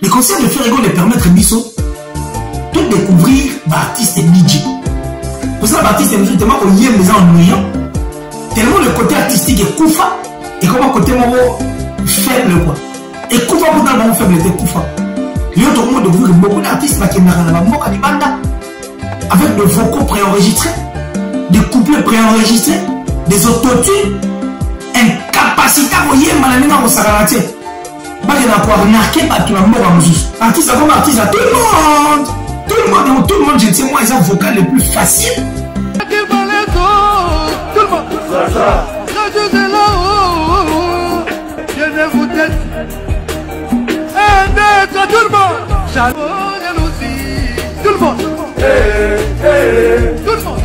Les concerts de Ferrego les permettent de découvrir l'artiste DJ. Pour ça, l'artiste DJ, tellement qu'on y aime les ennuyants, tellement le côté artistique est Koufa, et comment côté faible quoi. Et Koufa pour dans le faible était Koufa. Il y a tout le monde découvrir beaucoup d'artistes qui avec des vocaux préenregistrés, des couplets préenregistrés, des autotunes, incapacité à voyer malamina au Saranaté. Bah, il y a quoi arnaqué par tout le monde en musique. Artiste comme artiste à tout le monde. Tout le monde, je ne sais moi, ils ont vocal le plus facile. Tout le monde. Je suis là-haut. Je ne vous tête. Tout le monde. Tout le monde. Tout le monde.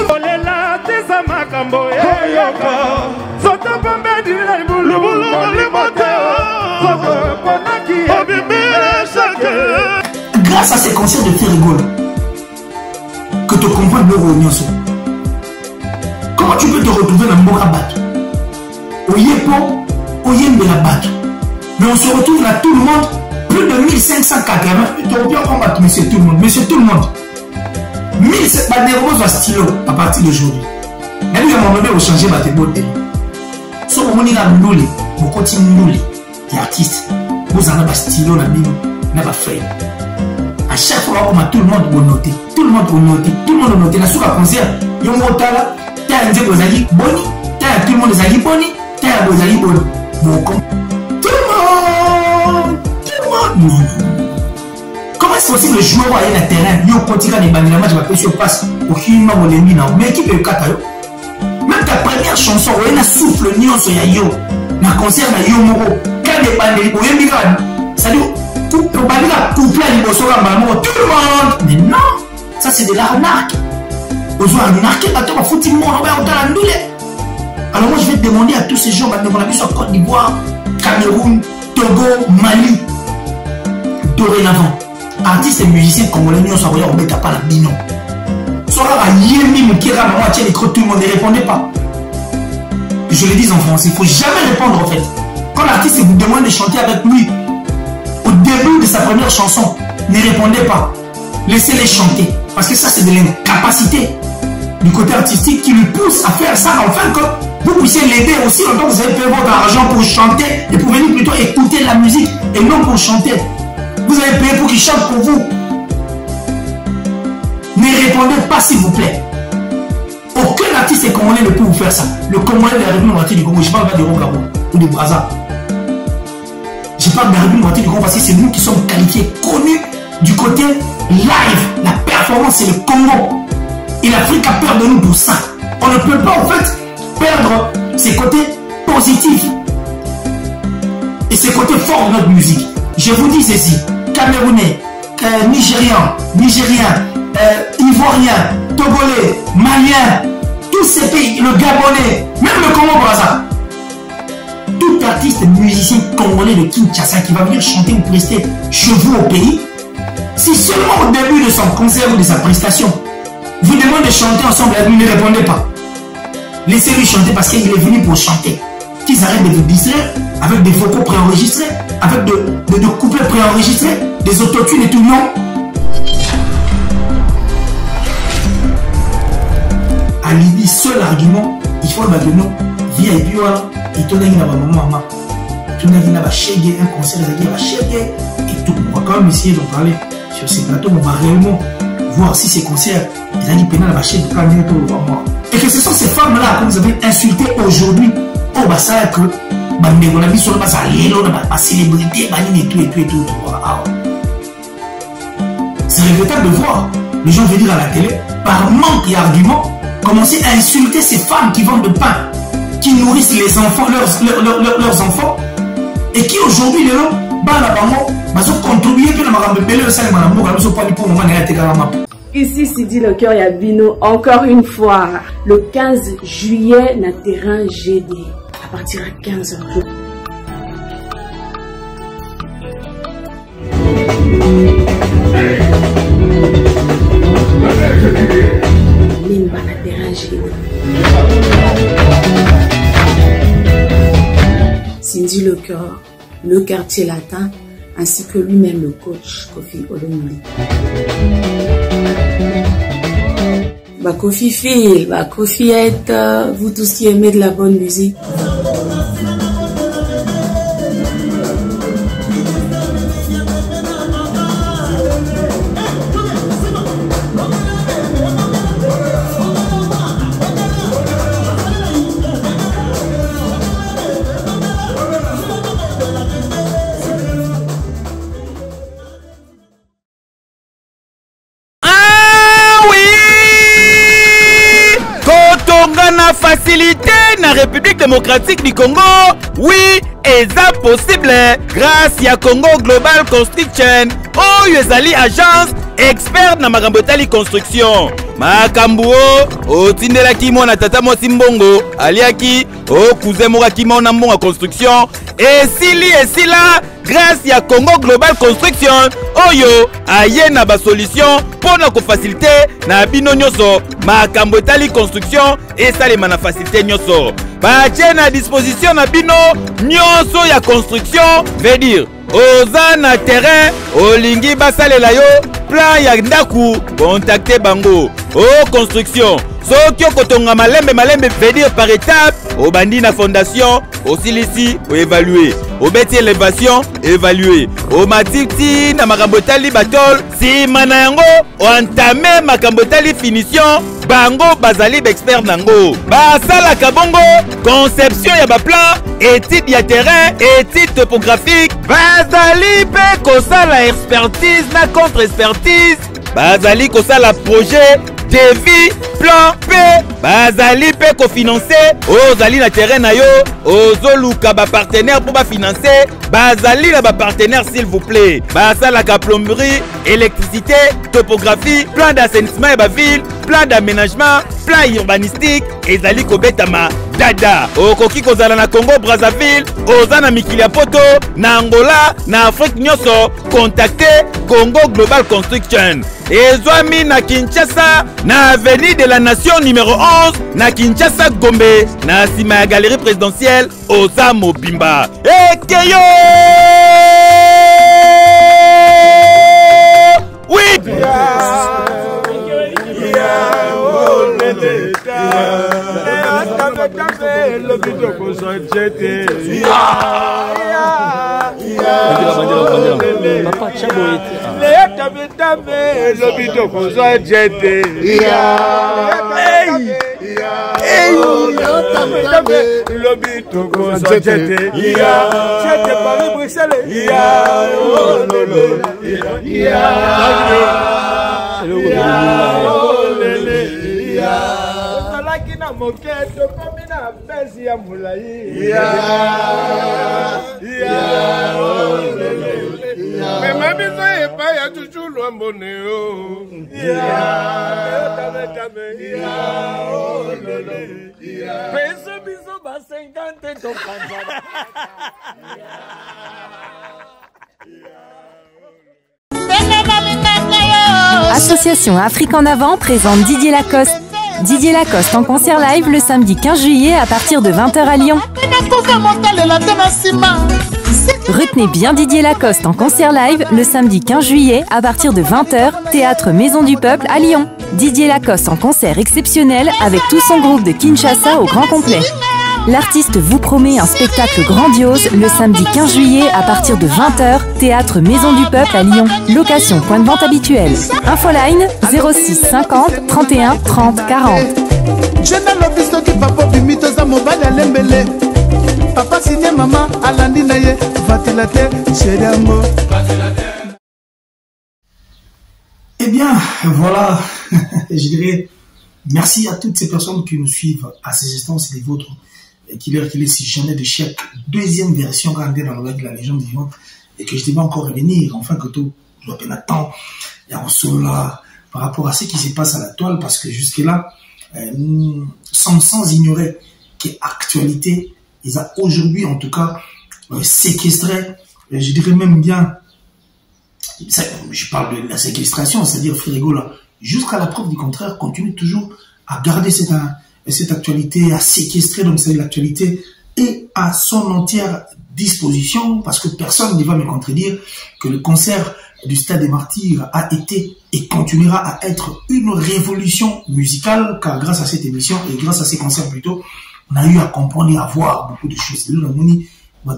Grâce à ces concerts de Ferrego, que tu comprends le Nyonso. Comment tu peux te retrouver dans Mboka Bato? Au Yepo, au Yembe la Bato. Mais on se retrouve là, tout le monde, plus de 1580. Tu reviens combattre, monsieur tout le monde. Monsieur tout le monde. 1700 va stylo à partir d'aujourd'hui. Et puis à un moment donné, on change ma beauté. Si on est là, on continue les artistes. Vous en avez un stylo, on a pas fait. À chaque fois, on a tout le monde pour noter. Tout le monde pour noter. Tout le monde pour noter. La soupe à concert, il y a un mot là. T'as un zéro zali boni. T'as tout le monde zali boni. T'as un zali boni. Bon, tout le monde. Non. Comment est-ce possible le joueur aller dans le terrain? Il y a un petit gars de Banila, je m'appelle sur passe. Aucune maman de l'ennemi. Mais qui peut le katayo? Même ta première chanson, il y a un souffle nyonso ya yo. Na concert na yo moko. Quand les bandits, il y a un migrant. C'est-à-dire, tout le monde couple à l'immotion à maman, tout le monde. Mais non, ça c'est de l'arnaque. Aux gens arnaqués, quand on va foutre mon on va entendre la noule. Alors moi je vais demander à tous ces gens, maintenant on a vu sur Côte d'Ivoire, Cameroun, Togo, Mali, dorénavant. Artistes et musiciens congolais, nous sommes en bêta pas la binon. Soit à Yémi, Moukira, maman, tiens les crocs, tout le monde ne répondait pas. Je le dis en français, il ne faut jamais répondre en fait. Quand l'artiste vous demande de chanter avec lui, au début de sa première chanson, ne répondez pas. Laissez-les chanter. Parce que ça, c'est de l'incapacité du côté artistique qui lui pousse à faire ça, enfin que vous puissiez l'aider aussi longtemps que vous avez payé votre argent pour chanter et pour venir plutôt écouter la musique et non pour chanter. Vous avez payé pour qu'il chante pour vous. Ne répondez pas s'il vous plaît. Aucun artiste congolais ne peut vous faire ça. Le Congolais de la République démocratique du Congo, je parle pas de Rogabo ou de Brazza. Je parle de la République démocratique du Congo parce que c'est nous qui sommes qualifiés, connus du côté live. La performance, c'est le Congo. Et l'Afrique a peur de nous pour ça. On ne peut pas en fait perdre ses côtés positifs et ses côtés forts de notre musique. Je vous dis ceci, Camerounais, Nigérian, Ivoirien, Togolais, Malien, tous ces pays, le Gabonais, même le Congo-Brazza. Tout artiste musicien congolais de Kinshasa qui va venir chanter ou prester chez vous au pays, si seulement au début de son concert ou de sa prestation, vous demandez de chanter ensemble, vous ne répondez pas. Laissez-lui chanter parce qu'il est venu pour chanter. Qu'ils arrêtent de vous distraire avec des vocaux préenregistrés, avec de couplets préenregistrés, des autotunes et tout, non. À l'idée, seul argument, il faut le nom, VIP, et tout le monde maman. Tout le monde va chéguer un concert, il va chéguer et tout. On va quand même essayer d'en parler sur ces plateaux, on va réellement voir si ces concerts, ils ont dit pénal à chéguer quand même tout le monde. Et que ce sont ces femmes-là que vous avez insultées aujourd'hui. Oh, bah ça, que on a mis sur le bas, on a pas célébrité, et tout. C'est regrettable de voir les gens venir à la télé, par manque d'arguments, commencer à insulter ces femmes qui vendent de pain, qui nourrissent les enfants, leurs enfants, et qui aujourd'hui, les gens, ont contribué à Ici, Sidi le cœur Yabino, encore une fois, le 15 juillet, na terrain GD, à partir de 15h. Limba na terrain GD. Sidi le cœur, le quartier latin, ainsi que lui-même le coach Kofi Olomide. Kofi Phil, Kofi est, vous tous qui aimez de la bonne musique. Facilité na République démocratique du Congo, oui, et ça possible grâce à Congo Global Construction, ezali agence expert na makambo tali construction. Makambo otindelaki mona tata mosi mbongo aliaki kuzemoraki mona mbongo construction esila grâce à Congo Global Construction oyo aye na ba solution pona ko faciliter na bino nyoso makambo tali construction esalema na facilité nyoso batie na disposition na bino nyoso ya construction veut dire oza na terrain olingi basalela yo plan ya ndaku contacter bango construction soki okotonga malembe veut dire par étape obandi na fondation osilisi évaluer obeti élévation évaluer omatiti na makambo tali batol sima na yango oentame makambo tali finition bango bazali expert nango basalaka bongo conception ya baplan étude ya terrain étude topographique bazali pe kosala expertise na contre expertise bazali kosala projet devis plan P bazali pe kofinancer ozali na terrain na yo ozoluka ba partenaire pour ba financer bazali na ba partenaire s'il vous plaît basalaka plomberie électricité topographie plan d'assainissement et ba ville plan d'aménagement plan urbanistique ezali kobetama dada okoki kozala na Congo Brazzaville oza na mikili ya poto na Angola na Afrique nyoso contacter Congo Global Construction ezwami na Kinshasa na avenue de la Nation numéro 11 na Kinshasa Gombe na sima ya galerie présidentielle oza mobimba ekeyo oui moketo komina bezi ya mulai mema biso epa ya chuchulu amboneo peso biso ba 50 tokanza Association Afrique en avant présente Didier Lacoste. Didier Lacoste en concert live le samedi 15 juillet à partir de 20h à Lyon. Retenez bien Didier Lacoste en concert live le samedi 15 juillet à partir de 20h, Théâtre Maison du Peuple à Lyon. Didier Lacoste en concert exceptionnel avec tout son groupe de Kinshasa au grand complet. L'artiste vous promet un spectacle grandiose le samedi 15 juillet à partir de 20h, Théâtre Maison du Peuple à Lyon. Location point de vente habituel. Infoline 06 50 31 30 40. Eh bien, voilà, je dirais merci à toutes ces personnes qui nous suivent à ces instants, c'est les vôtres. Qu'il est si jamais de chaque deuxième version rendue dans le web de la légende vivante et que je devais encore revenir, enfin que tout doit bien attendre et on sort là par rapport à ce qui se passe à la toile parce que jusque là nous sommes sans ignorer qu'actualité ils ont aujourd'hui en tout cas séquestré, je dirais même bien, je parle de la séquestration, c'est-à-dire Frigo là, jusqu'à la preuve du contraire, continue toujours à garder cette actualité, à séquestrer donc c'est l'actualité et à son entière disposition, parce que personne ne va me contredire, que le concert du Stade des Martyrs a été et continuera à être une révolution musicale, car grâce à cette émission et grâce à ces concerts plutôt, on a eu à comprendre et à voir beaucoup de choses. Moi,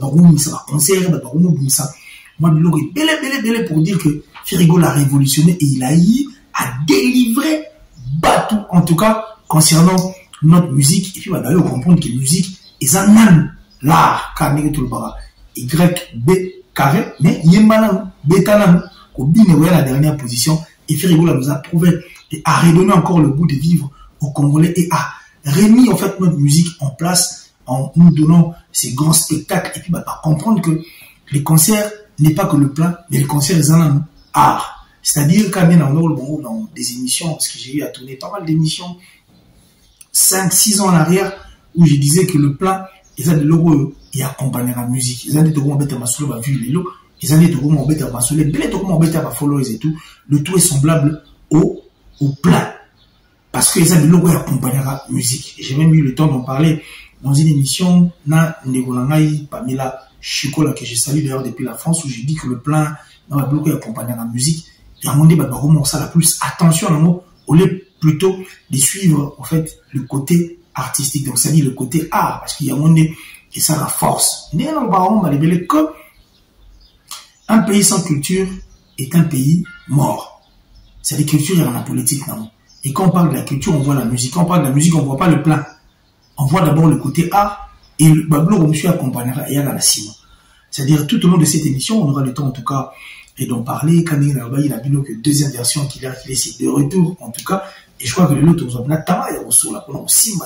belé pour dire que Ferrigol a révolutionné et il a eu à délivrer Batou, en tout cas, concernant notre musique. Et puis, on va comprendre que la musique est un même l'art, car Y, B, carré, mais il y a un bétanan, au bine, la dernière position. Et Ferrigol nous a prouvé et a redonné encore le goût de vivre aux Congolais et a remis en fait notre musique en place en nous donnant ces grands spectacles. Et puis, comprendre que les concerts n'est pas que le plat, mais les concerts, ils ont un art. C'est-à-dire, quand même, dans des émissions, parce que j'ai eu à tourner pas mal d'émissions, 5-6 ans en arrière, où je disais que le plat, ils ont de l'euro et accompagner la musique. Ils ont des tours, ma solo, ma vue, les lots. Ils ont des tours, ma solo, les tours, ma followers et tout. Le tout est semblable au plat. Parce qu'ils ont de l'euro et accompagner la musique. J'ai même eu le temps d'en parler dans une émission, na Negolangaï, Pamela Chikola, que j'ai salué d'ailleurs depuis la France, où j'ai dit que le plan, dans la bloc et accompagner la musique. Et à mon débat, ça la plus attention à mot, au lieu plutôt de suivre, en fait, le côté artistique. Donc, ça dit le côté art, parce qu'il y a un moment et ça la force. Mais dans le baron, on va révéler que un pays sans culture est un pays mort. C'est la culture et la politique, non. Et quand on parle de la culture, on voit la musique. Quand on parle de la musique, on voit pas le plan. On voit d'abord le côté art, et le bablo, on me accompagnera et à la ciment. C'est-à-dire, tout au long de cette émission, on aura le temps, en tout cas, et d'en parler. Quand il a vu que deuxième version qu'il a laissé de retour, en tout cas, et je crois que l'autre, on a travaillé au là, Simba,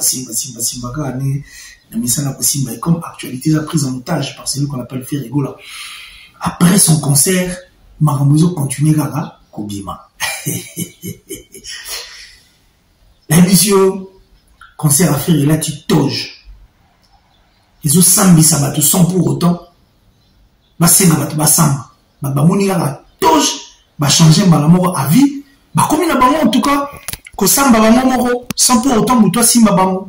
comme actualité, la prise en otage par celui qu'on appelle Ferrigol. Après son concert, Maramuzo continue à Kobima. L'émission, concert à faire, et là, tu toges. Ils ont sambi sabato sans pour autant, samba. Bamoni la toge, changer l'amour à vie, comme il a en tout cas, que samba bamoro, sans pour autant que toi simba bamo.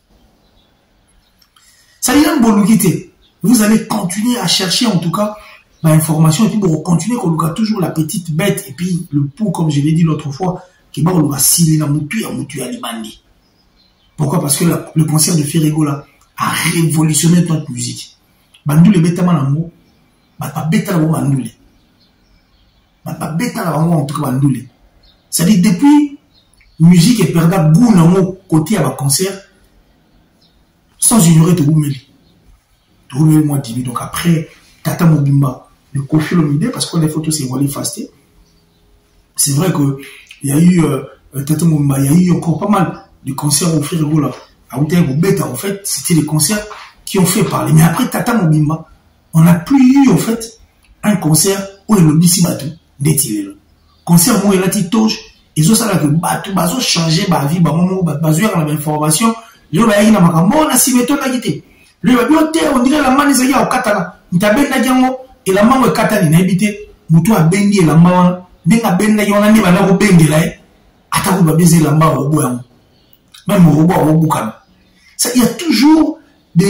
Ça dit un bon vous allez continuer à chercher en tout cas l'information et puis vous continuez qu'on a toujours la petite bête et puis le pou, comme je l'ai dit l'autre fois, qui va on va sciller la moutu à l'imandi. Pourquoi? Parce que le concert de Ferrigol a révolutionné notre musique. Bandou le bêtement l'amour. C'est-à-dire depuis musique et perda goût côté à la concert sans ignorer de Goumeli moi dit donc après Tata Mobimba le Kofi Olomide parce que les photos c'est volé fasté. C'est vrai que il y a eu Tata Mobimba, il y a eu encore pas mal de concerts au Ferrigol à Outégo Beta. En fait c'était des concerts qui ont fait parler, mais après Tata Mobimba on n'a plus eu, en fait, un concert où le lobby bateau d'étirer. Concert où il a dit toge, ils ont ça là que bateau, bateau changé, bah vie, bah moment, bah bateau, on a information, le bah il n'a pas comme on a si méthode à guider. Le bah bien on dirait la main des aïeux au katana, il t'a ben la diamant et la main au katana il n'a habité, moutou a bendi et la main, n'a ben la yon a né bah au bendi là, attaque bah baiser la main au bois, même au robot au boucan. Ça il y a toujours de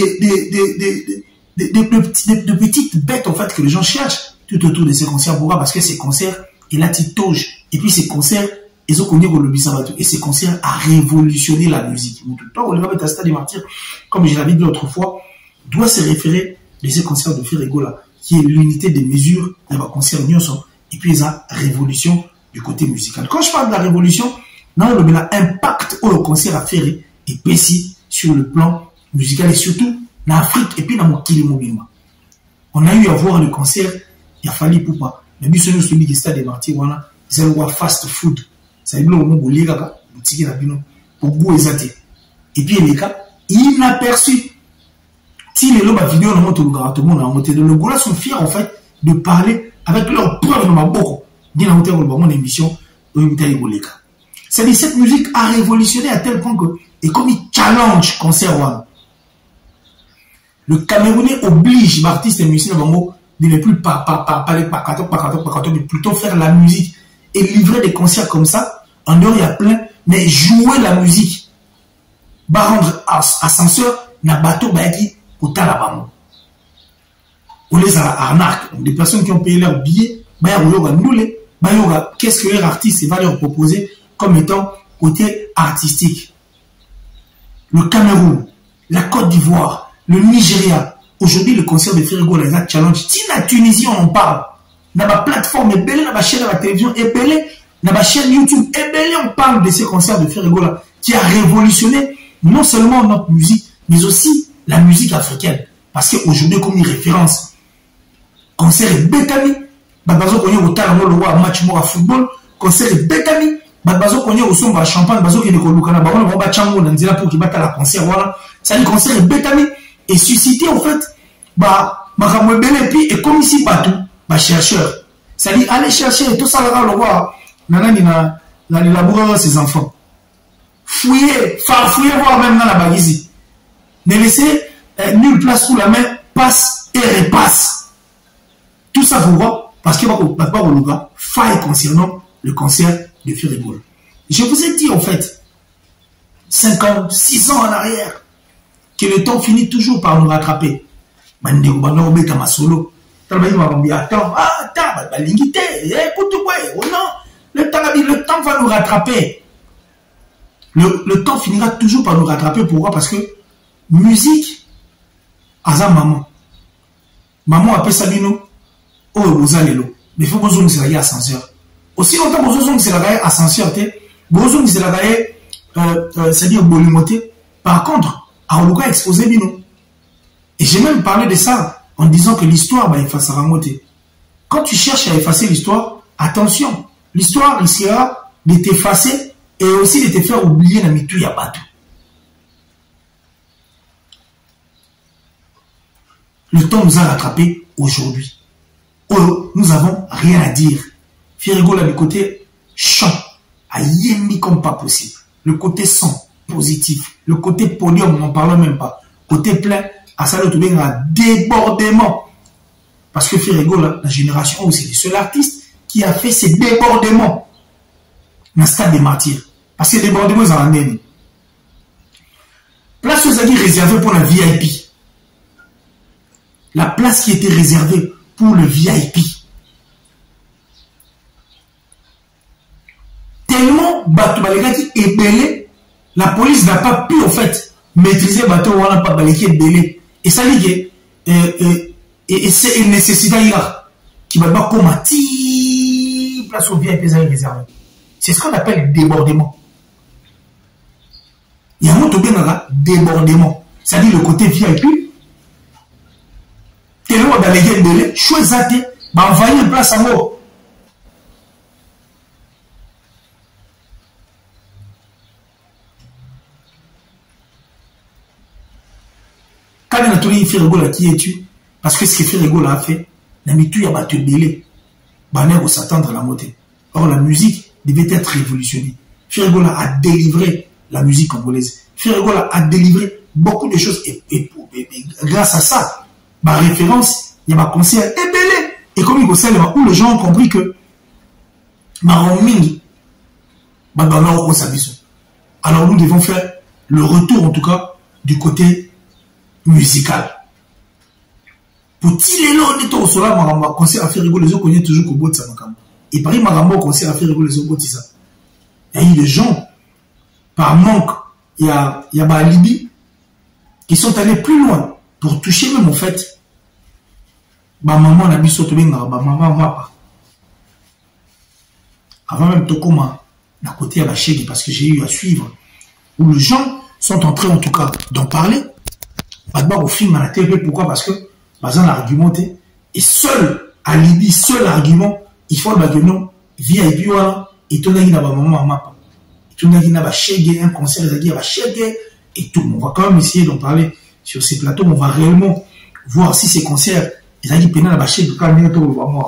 petites bêtes en fait que les gens cherchent tout autour de ces concerts. Pourquoi? Parce que ces concerts il a titoge et puis ces concerts ils ont connu le bisabato et ces concerts a révolutionné la musique. On le va mettre à Stade des Martyrs, comme je l'avais dit l'autre fois, doit se référer de ces concerts de Ferrigol qui est l'unité des mesures de la concert Nyonso et puis la révolution du côté musical. Quand je parle de la révolution, là on a impact au concert à faire et précis sur le plan musical et surtout en Afrique et puis dans mon Kilimobima. On a eu à voir le concert, il a fallu pour pas. Mais bien sûr, nous sommes Stade des Martyrs, voilà, c'est le fast food. Ça veut dire que nous avons boutique la bino pour goût exact. Et puis les cas, inaperçu. Si les lobes vidéo dans notre lugar, tout le monde a monté de logo là sont fiers en fait de parler avec leurs preuves dans ma bouche. Dit dans mon émission, c'est-à-dire cette musique a révolutionné à tel point que et comme il challenge concert one. Le Camerounais oblige l'artiste et le musicien de ne plus parler mais plutôt faire la musique et livrer des concerts comme ça. En dehors, il y a plein, mais jouer la musique va rendre ascenseur na bateau qui au talabamo. On les a arnaques. Donc, des personnes qui ont payé leur billet, qu'est-ce que leur artiste va leur proposer comme étant côté artistique. Le Cameroun, la Côte d'Ivoire, le Nigeria. Aujourd'hui, le concert de Ferrigo, les Acts Challenge. Si la Tunisie, on en parle. Dans la plateforme, et belé, dans la chaîne de la télévision, et belé, dans la chaîne YouTube, et belé, on parle de ces concerts de Ferrigo là, qui a révolutionné non seulement notre musique, mais aussi la musique africaine. Parce qu'aujourd'hui, comme une référence, concert est bétami, bazo konye au talent le roi match mo à football, concert est bétami, bazo konye au son ba champagne, bazo qui ne kolukana, ba on ba chango na nzela pour qui bata la concert voilà, ça dit concert est bétami et suscité en fait makamwe belé puis et comme ici partout, chercheur. Ça dit aller chercher tout ça là le roi nanani na l'élaborer ses enfants. Fouiller, farfouiller voir même dans la baguise. Ne laissez nulle place sous la main, passe et repasse. Tout ça pourquoi? Parce qu'il va pas au Louga, faille concernant le concert de Ferrigo. Je vous ai dit en fait, 5 ans, 6 ans en arrière, que le temps finit toujours par nous rattraper. Le temps va nous rattraper. Le temps finira toujours par nous rattraper. Pourquoi? Parce que musique, aza maman. Maman appelle Sabino. Oh, vous allez là. Mais il faut que vous ayez ascenseur. Aussi longtemps que vous ayez ascenseur, vous ayez c'est-à-dire bolimoté. Par contre, à Oluka exposé Bino. Et j'ai même parlé de ça en disant que l'histoire va effacer à monter. Quand tu cherches à effacer l'histoire, attention, l'histoire risquera de t'effacer et aussi de te faire oublier la mitou yabatou. Le temps nous a rattrapés aujourd'hui. Oh, nous avons rien à dire. Ferrigo là du côté chant, a yémi comme pas possible. Le côté son, positif. Le côté podium, on n'en parle même pas. Côté plein, à ça le tout bien un débordement. Parce que Ferrigo là, la génération où c'est le seul artiste qui a fait ces débordements dans le stade des martyrs. Parce que les débordements, ils en ont donné. Place aux amis réservée pour la VIP. La place qui était réservée pour le VIP. Tellement bateau balégati est belé, la police n'a pas pu en fait maîtriser bateau ou n'a pas balégati est belé. Et ça dit et c'est une nécessité qui va pas comme place au VIP réservé. C'est ce qu'on appelle débordement. Il y a un autre débordement. Ça dit le côté VIP. Tellement balégati belé, choisissez, envoyer une place en haut. Quand on a trouvé Ferrigo qui est tu, parce que ce que Ferrigo a fait, la mitou a battu belé, banner pour s'attendre à la montée. Or la musique devait être révolutionnée. Ferrigo a délivré la musique congolaise. Ferrigo a délivré beaucoup de choses et grâce à ça, ma référence, il y a ma concert et belé. Et comme il concert où les gens ont compris que Maromini, alors nous devons faire le retour en tout cas du côté musical. Pour tirer l'eau, on est au solar, Marambo, concert à Ferrigo, les autres connaissent toujours qu'au bout de ça. Et Paris, Marambo, concert à Ferrigo, les autres, ça. Il y a eu des gens, par manque, il y a Libye, qui sont allés plus loin pour toucher même en fait. Maman, on a mis surtout maman, avant même Tokoma, d'un côté à la Chèque, parce que j'ai eu à suivre, où les gens sont en train en tout cas d'en parler. Au film à la télé, pourquoi? Parce que Bazan a argumenté et seul à Libye, seul argument, il faut le non VIP voilà et tout le monde a maman mapa, tout le monde a chégué un concert de a chégué et tout. On va quand même essayer d'en parler sur ces plateaux. On va réellement voir si ces concerts ils ont dit pénal à chégué quand même tout le monde.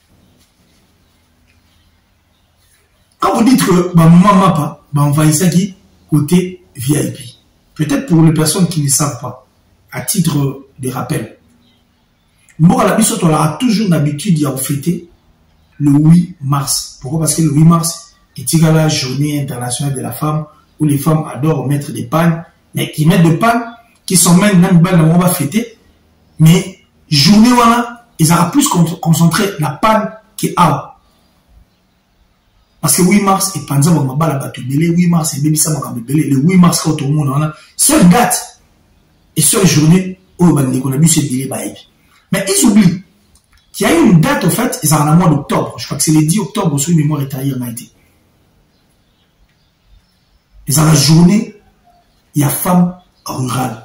Quand vous dites que maman mapa, on va essayer côté VIP. Peut-être pour les personnes qui ne savent pas. À titre de rappel, Mbora la Bissot, on a toujours l'habitude de fêter le 8 mars. Pourquoi? Parce que le 8 mars est la journée internationale de la femme où les femmes adorent mettre des pannes, mais qui mettent des pannes, qui sont même dans le on va fêter, mais journée wana ils aura plus concentré la panne que awa parce que 8 mars et panza ba mabala bato belé 8 mars et bebisa makambe belé le 8 mars quand tout le monde wana seule date et seule journée où bande qu'on a bu ce délai baïbi. Mais ils oublient qu'il y a eu une date au fait ils en ont mois d'octobre, je crois que c'est le 10 octobre sur une mémoire étayée en Haïti. Ils ont la journée il y a femme rurale.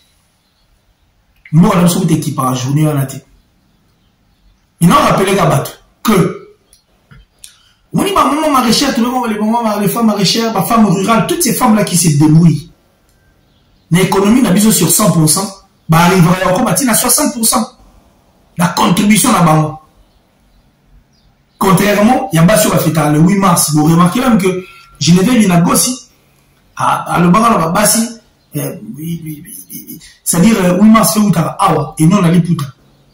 Moi, on a une équipe par journée en Haïti. Ils n'ont rappelé que on dit ma maman maraîchère, les femmes maraîchères, ma femme rurale, toutes ces femmes-là qui se débrouillent. L'économie n'a besoin sur 100%, bah arriverait encore à 60%. La contribution là-bas. Contrairement, il y a pas sur la fête le 8 mars. Vous remarquez même que Geneviève Inagossi, à le baran la bassi, c'est-à-dire 8 mars fait outa awa et non la liputa.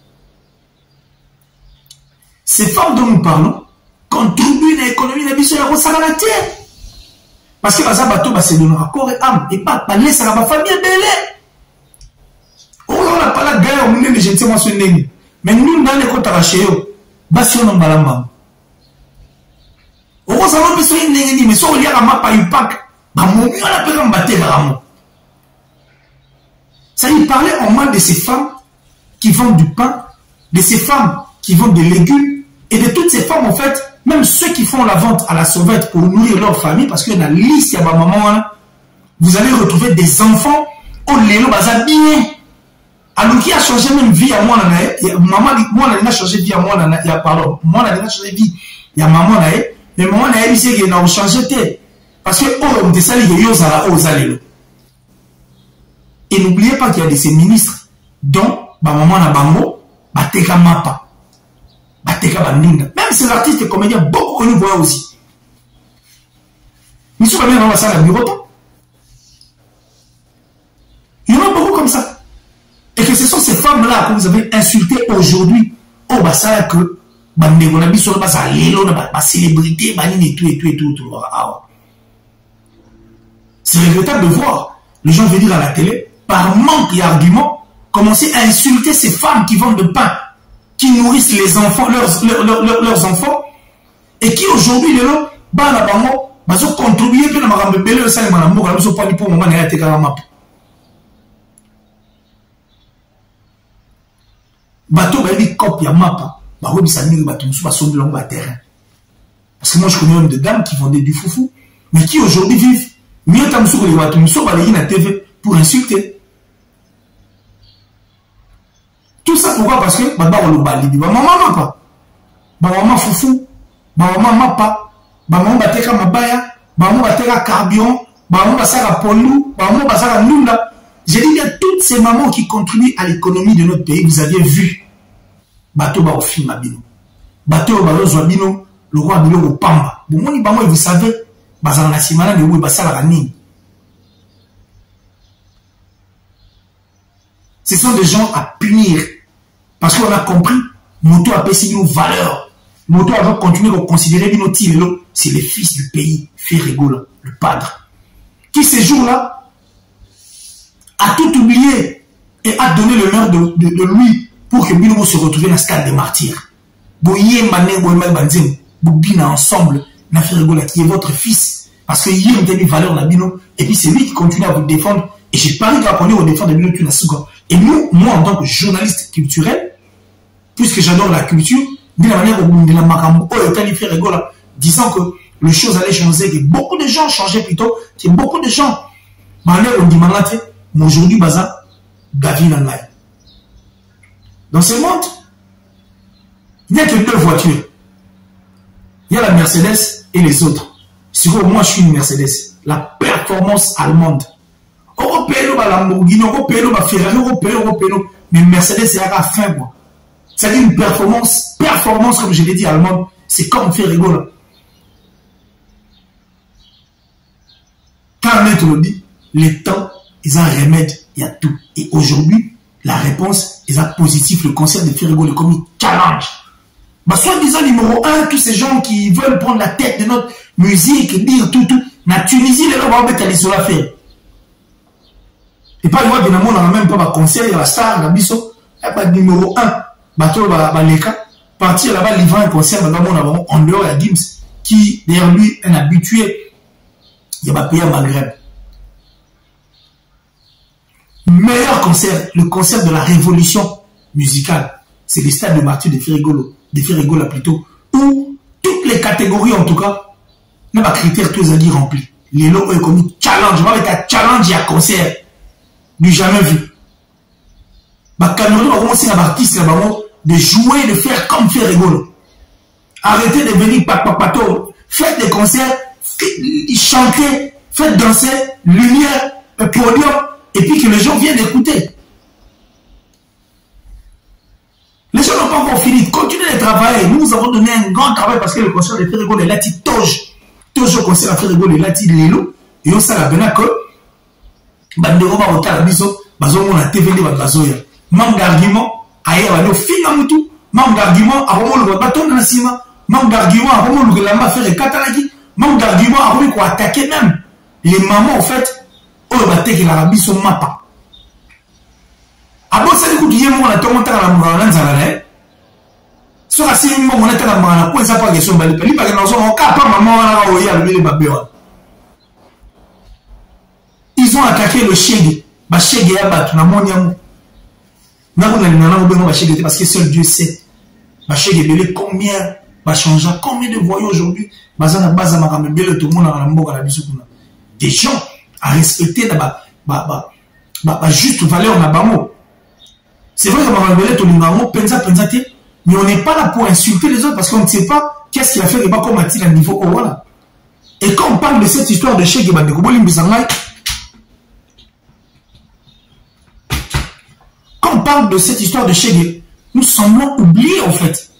Ces femmes dont nous parlons contribuent à l'économie de la la terre. Parce que les bateaux se donnera corps et âme et pas parler ça va famille belé. Oh on n'a pas la guerre on est je ne sais moi ce nègre. Mais nous dans les côtes arrachées basi on balamba. On ça va besoin de nègre mais so liya ma pa impact ba momi on appelle en battre vraiment. Ça y parlait en mal de ces femmes qui vendent du pain, de ces femmes qui vendent des légumes et de toutes ces femmes en fait. Même ceux qui font la vente à la sauvette pour nourrir leur famille, parce que dans la liste, il y a ma maman, vous allez retrouver des enfants au lélo baza bien. Alors qui a changé même vie à moi, maman dit moi elle a changé vie à moi, pardon, moi elle a changé vie. Il y a maman là, mais maman là elle dit qu'elle a changé tête. Parce que oh on descend les yozala aux alélo. Et n'oubliez pas qu'il y a de ces ministres dont ma maman na bango bateka mapa. Même ces artistes et comédiens, beaucoup connus voient aussi. Ils sont bien dans la salle à bureau. Il y en a beaucoup comme ça. Et que ce sont ces femmes-là que vous avez insultées aujourd'hui. Oh, bah ça, que, bah, on a mis sur le bas, bah, célébrité, bah, et tout. C'est regrettable de voir les gens venir à la télé, par manque d'arguments, commencer à insulter ces femmes qui vendent de pain, qui nourrissent les enfants, leurs enfants, et qui aujourd'hui, les gens, bah, là, bah, ils ont contribué, puis, on a rebellé, ça, ils ont pas dit pour le moment, ils ont été dans la map. Bateau, bah, il dit, cop, il y a map, bah, oui, ça dit, bah, tu me suis pas sur le terrain. Parce que moi, je connais même des dames qui vendaient du foufou, mais qui aujourd'hui vivent, mieux t'as m'sou, les bateaux, m'sou, bah, les TV pour insulter. Tout ça pourquoi? Parce que bah on le bali bah maman pas bah maman foufou bah maman mapa bah maman bateka mabaya bah maman bateka carburant bah maman basaka polou bah maman basaka nunda. J'ai dit bien toutes ces mamans qui contribuent à l'économie de notre pays. Vous aviez vu bateau ba au film abino bateau ba rozwa bino le roi bilo au pamba bon moni ba moi vous savez bah ça na simana de oui bah ça la nini. Ce sont des gens à punir. Parce qu'on a compris, Moto a payé nos valeurs. Moto a continué à considérer nos tiles. C'est le fils du pays, Ferregola, le padre. Qui ce jour-là a tout oublié et a donné le meurtre de lui pour que Bino se retrouve dans le stade des martyrs. Boye Mané, Boye Banzim, Boubina ensemble, na Ferregola qui est votre fils. Parce que hier, vous avez des valeurs dans Bino. Et puis c'est lui qui continue à vous défendre. Et j'ai pas envie d'apprendre au défendre de Bino Tunasuga. Et nous, moi en tant que journaliste culturel, puisque j'adore la culture, de la manière dont la Makambo est fait rigoler, disant que les choses allaient changer, que beaucoup de gens changeaient plutôt, que beaucoup de gens, on dit mais aujourd'hui, Baza, David Nanay. Dans ce monde, il n'y a que deux voitures. Il y a la Mercedes et les autres. Sur moi, je suis une Mercedes. La performance allemande. Européen, Lamborghini, Européen, Ferrari, Européen, mais Mercedes, c'est à la fin, quoi. C'est-à-dire une performance, comme je l'ai dit, allemande, c'est comme faire rigoler. Quand on te le dit, les temps, ils ont un remède, il y a tout. Et aujourd'hui, la réponse, ils ont positif, le concept de faire rigoler comme une challenge. Bah, soit-disant numéro 1, tous ces gens qui veulent prendre la tête de notre musique, dire tout, la Tunisie, les gens vont mettre à faire. Et pas le droit de on n'a même pas un conseil, la star, la bisso. Numéro 1, bateau Baleka, partir là-bas, livrant un concert en dehors à Gims, qui derrière lui est un habitué. Il va payer à Maghreb. Meilleur concert, le concert de la révolution musicale, c'est le stade de Martyr de Ferrigola plutôt, où toutes les catégories en tout cas, n'a pas critères tous à dire remplis. Les lots ont commis challenge, avec un challenge et un concert, du jamais vu. Cameroun va commencer à l'artiste de jouer, de faire comme Ferrigola. Arrêtez de venir pato, faites des concerts, chantez, faites danser, lumière, podium, et puis que les gens viennent écouter. Les gens n'ont pas encore fini. Continuez de travailler. Nous vous avons donné un grand travail parce que le concert de Ferrigola est là, toujours concert à Ferrigola est là, Lelo. Et on s'est la bena que, bandero va voter la biso, bazo on a TVD va bazoya. Manque d'argument, ailleurs va nous finir mutu. Manque d'argument, à vraiment le bâton dans la cima. Manque d'argument, à vraiment le lamba faire les katalaki. Manque d'argument, à vraiment quoi attaquer même. Les mamans, en fait, oh, bah, t'es que l'Arabie sont mappa. Abo c'est du coup on a tombé dans la mourante zalale. Sur la scène on est dans la mourante quoi ça pas question bali peli parce que nous sommes pas maman là oya le bébé babéwa. Ils ont attaqué le Chege. Ba Chege ya batu na moniamu. Na ko na nana ko bengo ba Chege parce que seul Dieu sait. Ba Chege belé combien va changer combien de voyous aujourd'hui. Bazana baza makambe belé tout le monde na mboka na biso kuna. Des gens à respecter la juste valeur na bango. C'est vrai que Maman tout le monde pensa, mais on n'est pas là pour insulter les autres parce qu'on ne sait pas qu'est-ce qu'il a fait et pas comment a-t-il un niveau. Oh, voilà. Et quand on parle de cette histoire de Chege, quand on parle de cette histoire de Chege, nous semblons oublier en fait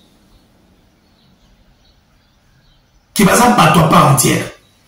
qu'il va s'en battre à part entière.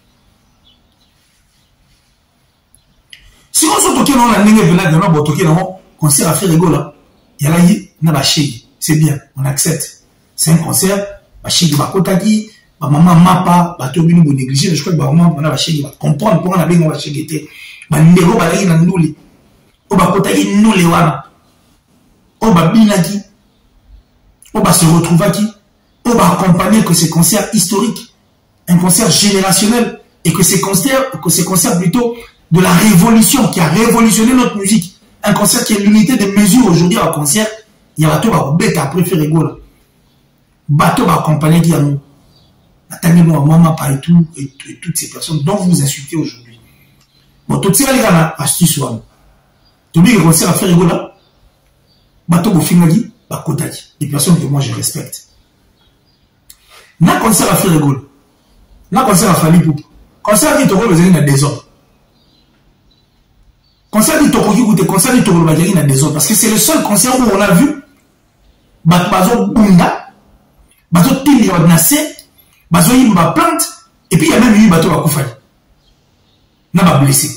Si on se toque dans la ligne de la on va toquer dans concert à Ferrigola. Il y a là, il y a Chege. C'est bien, on accepte. C'est un concert, Chege va kotaki, maman mapa, bateau bini bo négliger, je crois que maman va Chege va comprendre pourquoi on a bien Chege était. Ndego ba yi na nduli. O ba kotaki nduli wana. O ba binaki. O ba se retrouver qui. O ba accompagner que ces concerts historiques, un concert générationnel et que ces concerts plutôt de la révolution qui a révolutionné notre musique. Un concert qui est l'unité de mesure aujourd'hui à un concert, il y a un bateau qui va après Ferrigola. Bateau va accompagner qui a nous. Attendez moi, maman, pas et tout, et toutes ces personnes dont vous insultez aujourd'hui. Bon, tout ça, les gars, astuce, tu dis que le concert à Ferrigola, bateau qui finit, va kotaki. Des personnes que moi je respecte. N'a concert à Ferrigola, n'a concert à Fali Poupa, concert qui te rend besoin d'un désordre. Concert du Tokoki ou des concerts du Tokolo Bagari n'a des autres. Parce que c'est le seul concert où on a vu Bazo Bunda, Bazo Tili Nase, Bazo Yimba Plante, et puis il y a même eu Bato Bakoufay. N'a pas blessé.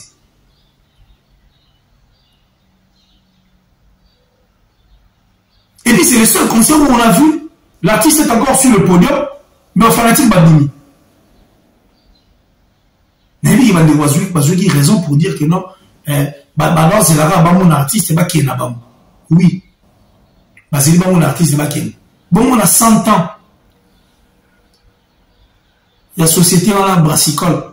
Et puis c'est le seul concert où on a vu l'artiste est encore sur le podium, mais au fanatique Badini. Mais lui, il va dire raison pour dire que non. Non, c'est là mon artiste qui est là-bas. Oui. C'est mon artiste qui est. Bon, on a 100 ans. La société en a brassicole.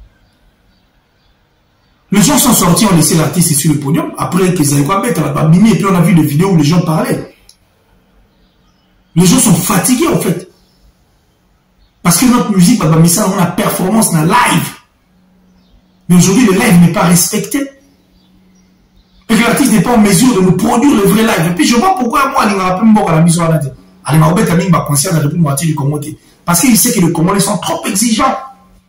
Les gens sont sortis, ont laissé l'artiste sur le podium. Après qu'ils avaient quoi mettre, et puis on a vu des vidéos où les gens parlaient. Les gens sont fatigués en fait. Parce que notre musique, on a performance, on a live. Mais aujourd'hui, le live n'est pas respecté. Et que l'artiste n'est pas en mesure de nous produire le vrai live. Et puis je vois pourquoi moi, il m'a appelé à la mission à la tête. Il m'a appelé à la concert de la République moitié du Congo. Parce qu'il sait que les Congolais sont trop exigeants.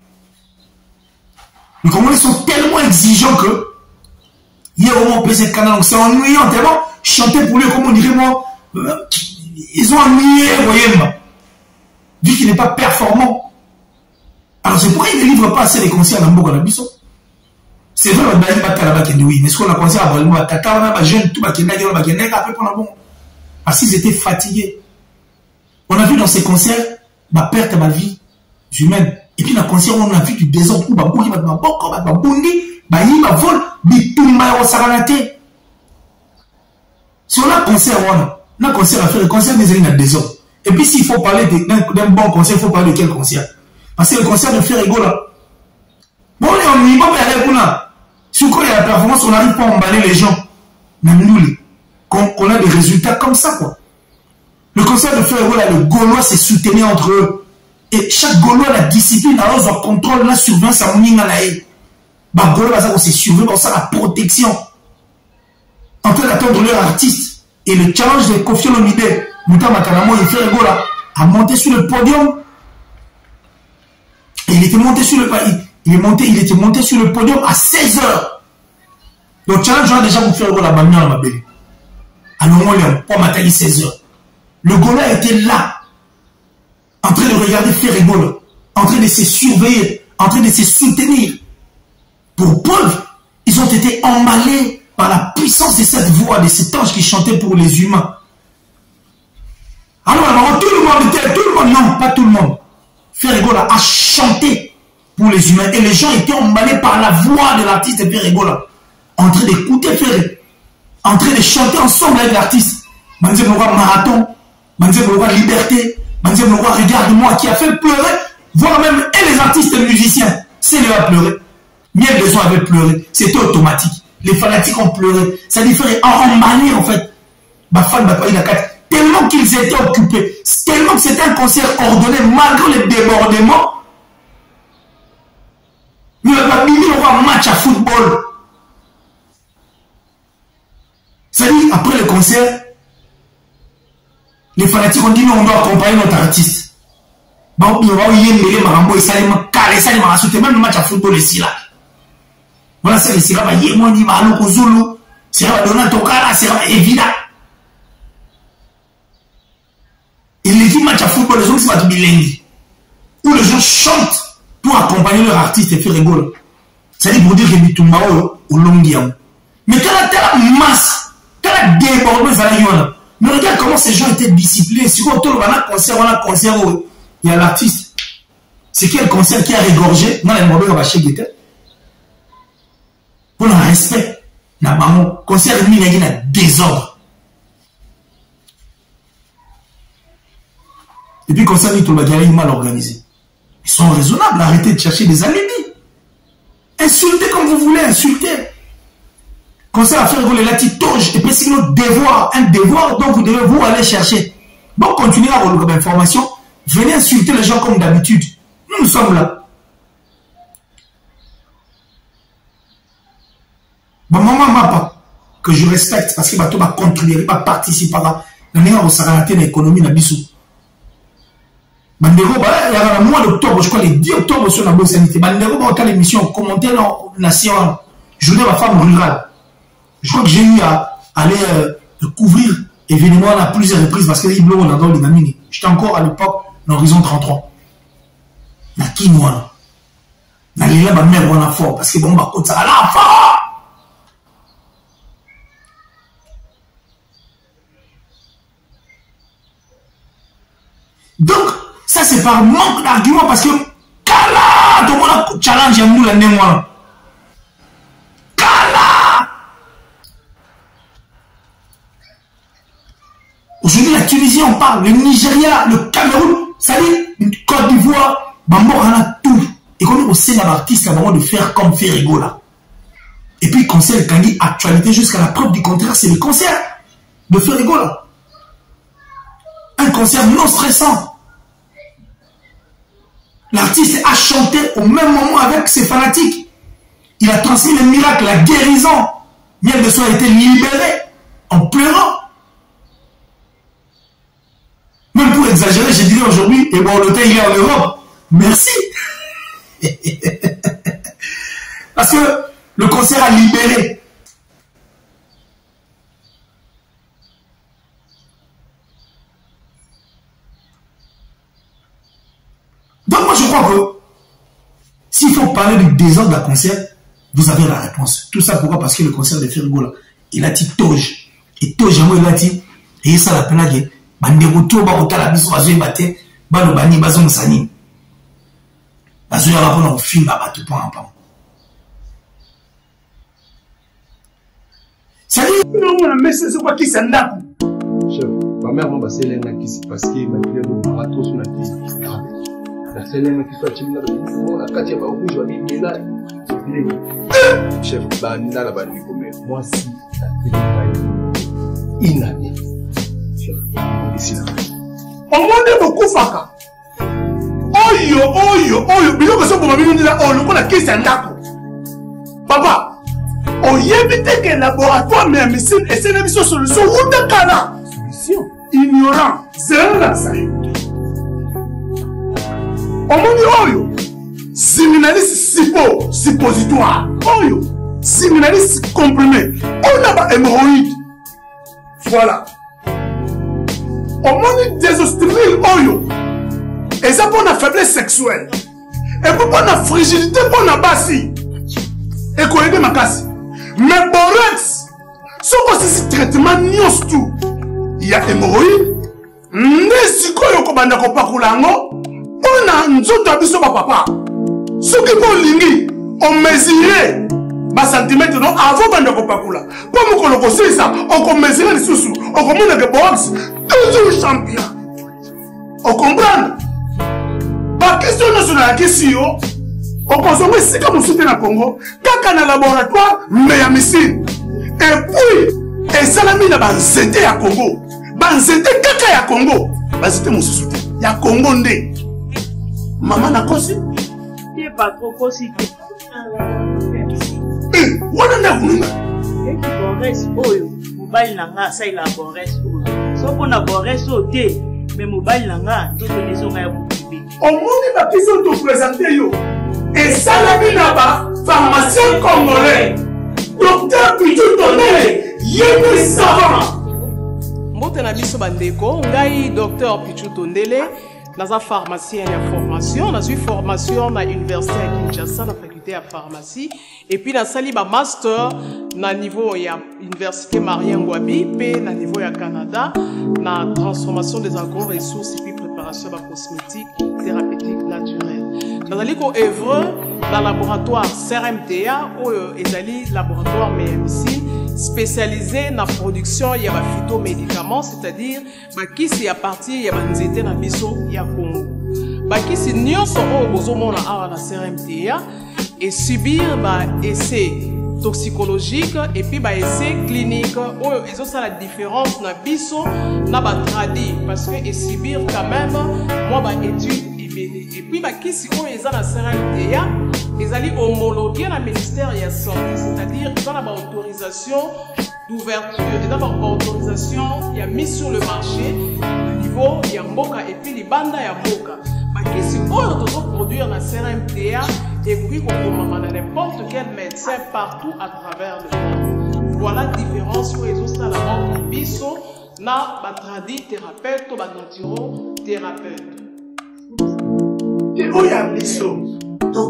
Les Congolais sont tellement exigeants que hier au moins on peut cette canal. Donc c'est ennuyant tellement. Chanter pour lui, comme on dirait moi, ils ont ennuyé, vous voyez, vu qu'il n'est pas performant. Alors c'est pourquoi il ne livre pas assez les concerts dans Mboka Nabiso. C'est vrai, on a dit que oui, mais ce qu'on a pensé à Valmo, à Tata, on a jeune, tout le monde, après pour la bon. Parce qu'ils étaient fatigués. On a vu dans ces concerts, ma perte à ma vie humaine. Et puis dans le concert, on a vu du désordre, où Babouli, Babouli, Bayi, Bavol, Bitumba, Saranate. Si on a concert, on a concert à faire, le concert des années à désordre. Et puis s'il faut parler d'un bon concert, il faut parler de quel concert? Parce que le concert de Ferrego là, bon, on n'y va pas aller pour là. Si il y a la performance, on n'arrive pas à emballer les gens. Qu'on a des résultats comme ça, quoi. Le concert de Ferrego là, le Gaulois s'est soutenu entre eux. Et chaque Gaulois, la discipline, alors, on contrôle la surveillance à Mouninga Laï. Bah, Gaulois, ça, on s'est surveillé, on s'est la protection. En train d'attendre leur artiste. Et le challenge de Kofi Olomide, Mouta Matanamo et Ferrego là, a monté sur le podium. Et il était monté sur le il était monté sur le podium à 16h. Donc, challenge, on a déjà vous faire la bannière à ma belle. Alors, on l'a pas maté 16h. Le Gaulois était là, en train de regarder Ferrego, en train de se surveiller, en train de se soutenir. Pour preuve, ils ont été emballés par la puissance de cette voix, de cet ange qui chantait pour les humains. Alors, tout le monde, non, pas tout le monde. Ferrego a chanté pour les humains et les gens étaient emballés par la voix de l'artiste Ferrego, en train d'écouter Ferrego, en train de chanter ensemble avec l'artiste. Manzé Mouroua Marathon, Manzé Mouroua Liberté, Manzé Mouroua Regarde-moi, qui a fait pleurer, voire même et les artistes et les musiciens. C'est lui a pleuré. Miel de son avait pleuré. C'était automatique. Les fanatiques ont pleuré. Ça différait emballé en fait. Tellement qu'ils étaient occupés, tellement que c'était un concert ordonné malgré les débordements. Il n'y a pas un match à football. C'est-à-dire, après le concert, les fanatiques ont dit non, on doit accompagner notre artiste. Même le match à football ici là. Voilà, c'est évident. Et l'équipe match à football, les gens sont bilingues. Où les gens chantent pour accompagner leur artiste et faire rigolo. C'est-à-dire pour dire que Bitumbao ou Longiam. Mais quand la masse, quand la débordement, mais regarde comment ces gens étaient disciplinés. Si on a un concert, il y a l'artiste. C'est quel concert qui a régorgé? Moi, la mauvaise va chez Guetta. Pour le respect, la maman, concert de Minagui a désordre. Et puis, concert de Toulbagari est mal organisé. Ils sont raisonnables, arrêtez de chercher des alibis. Insultez comme vous voulez, insultez. Concert à faire rigoler la petite toge, et puis c'est notre devoir, un devoir, donc vous devez vous aller chercher. Bon, continuez à avoir l'information, venez insulter les gens comme d'habitude. Nous sommes là. Bon, maman, papa, que je respecte, parce que bateau va contribuer, va participer à l'économie de Bissou. Bandero, il y a le mois d'octobre, je crois, les 10 octobre sur la bonne sanité. Bandero, il y a l'émission, commenter dans la nation, journée de la femme rurale. Je crois que j'ai eu à aller couvrir événements à plusieurs reprises parce que Iblo, on a dans les gamines. J'étais encore à l'époque dans l'horizon 33. Na quinoa. Na lila, ma mère, on a fort parce que bon, bah, côté ça, là, fort! Donc, ça c'est par manque d'arguments parce que Kala, tout le monde a challenge à nous l'année moi. Kala. Aujourd'hui la Tunisie on parle, le Nigeria, le Cameroun, ça dit, Côte d'Ivoire, Bambo on a tout. Et comme on sait l'artiste là vraiment de faire comme Ferrego là. Et puis concert Kangi actualité jusqu'à la preuve du contraire, c'est le concert de Ferrego là. Un concert non stressant. L'artiste a chanté au même moment avec ses fanatiques. Il a transmis le miracle, la guérison. Miel de Soie a été libéré en pleurant. Même pour exagérer, je dirais aujourd'hui, et bon, le temps il est en Europe. Merci. Parce que le concert a libéré. Donc moi je crois que s'il faut parler du désordre d'un concert, vous avez la réponse. Tout ça pourquoi? Parce que le concert de Ferrego là, il a dit Toge. Et Toge, il a dit, et ça l'appelle, Bandero ba otala biso bazo ebate, ba lo bani bazo musani. Bazo ya rapona au film ba bato point en point. C'est-à-dire, non, mais c'est quoi qui s'en a? Chef, ma mère m'a passé l'un qui s'est passé, ma fille m'a barato sur la tête. La seule qui soit timide, la Katia va rouge, je vais dire là. Chef, banda la bande moi si la télé inanée. Chef, ici là. On m'a beaucoup faka. Oyo, biloko so pour mabino ndila o lokola kisi ndako. Papa, on y évite que laboratoire mais médecine et c'est une solution ou de cana. Solution ignorant, c'est là ça. On m'a oyo. Siminaliste suppositoire. Oyo. Siminaliste comprimé. On a pas hémorroïde. Voilà. On m'a désostérile oyo. Et ça pour la faiblesse sexuelle. Et pour la fragilité pour la bassi. Et qu'on aide ma casse. Mais borex, ce que c'est traitement nios tout. Il y a hémorroïde. N'est-ce que vous avez un pakulango? On a un autre abisso papa. Ce qui est lingi, on mesurait bas centimètres avant de kopakula. Pour me coloquer ça, on mesurait les sous-sous. On commande que box, toujours champion. On comprend? La question nationale, la question, on consomme ici comme on soutient le Congo, quand on a un laboratoire, mais à missile. Et puis, et ça l'a mis dans Banzete à Congo. Banzete, kaka ya Congo. Banzete, mon soutien. Il y a Congo ndé. Maman n'a pas si. Il n'est pas trop possible. Eh, on a un voulu. Et qui boresse, oyo, mobile nanga, ça il a boresse, oyo. Sauf qu'on a boresse au thé, mais mobile nanga, tout le maison a bouclé. Au monde, il qui sont tout présentés, yo. Et ça l'a mis là-bas, pharmacien congolais. Docteur Pichu Tondele, yémi savant. Mbote na biso bandeko, ngai Docteur Pichu Tondele. Dans la pharmacie, il y a formation. Dans une formation à l'université à Kinshasa, la faculté de pharmacie. Et puis, dans le master, dans le niveau de l'université Marien Ngouabi, puis dans le niveau du Canada, dans la transformation des agro-ressources et puis préparation de la cosmétique thérapeutique naturelle. Dans le œuvre, dans le laboratoire CRMTA, où il y a un laboratoire médecine spécialisé dans la production de phytomédicaments, c'est-à-dire qui c'est à partir de nzete na biso ya Congo. Qui c'est nyonso o bozomona awa na CRMTA et subir essai toxicologique et puis essai clinique où ils ont ça la différence na biso na tradi parce que et subir quand même moi étude et puis qui c'est où ils ont la CRMTA ils allaient homologuer le ministère de la Santé, c'est-à-dire qu'ils ont l'autorisation d'ouverture, ils ont l'autorisation, il y a mis sur le marché, le niveau, il y a Mboka et puis les bandes, il y a Mboka. Qui c'est où ils doivent produire la CRMTA et puis on peut n'importe quel médecin partout à travers le monde. Voilà la différence où ils ont ça la mort biso, na batradi thérapeute ou naturothérapeute. Et où il y a biso? Donc,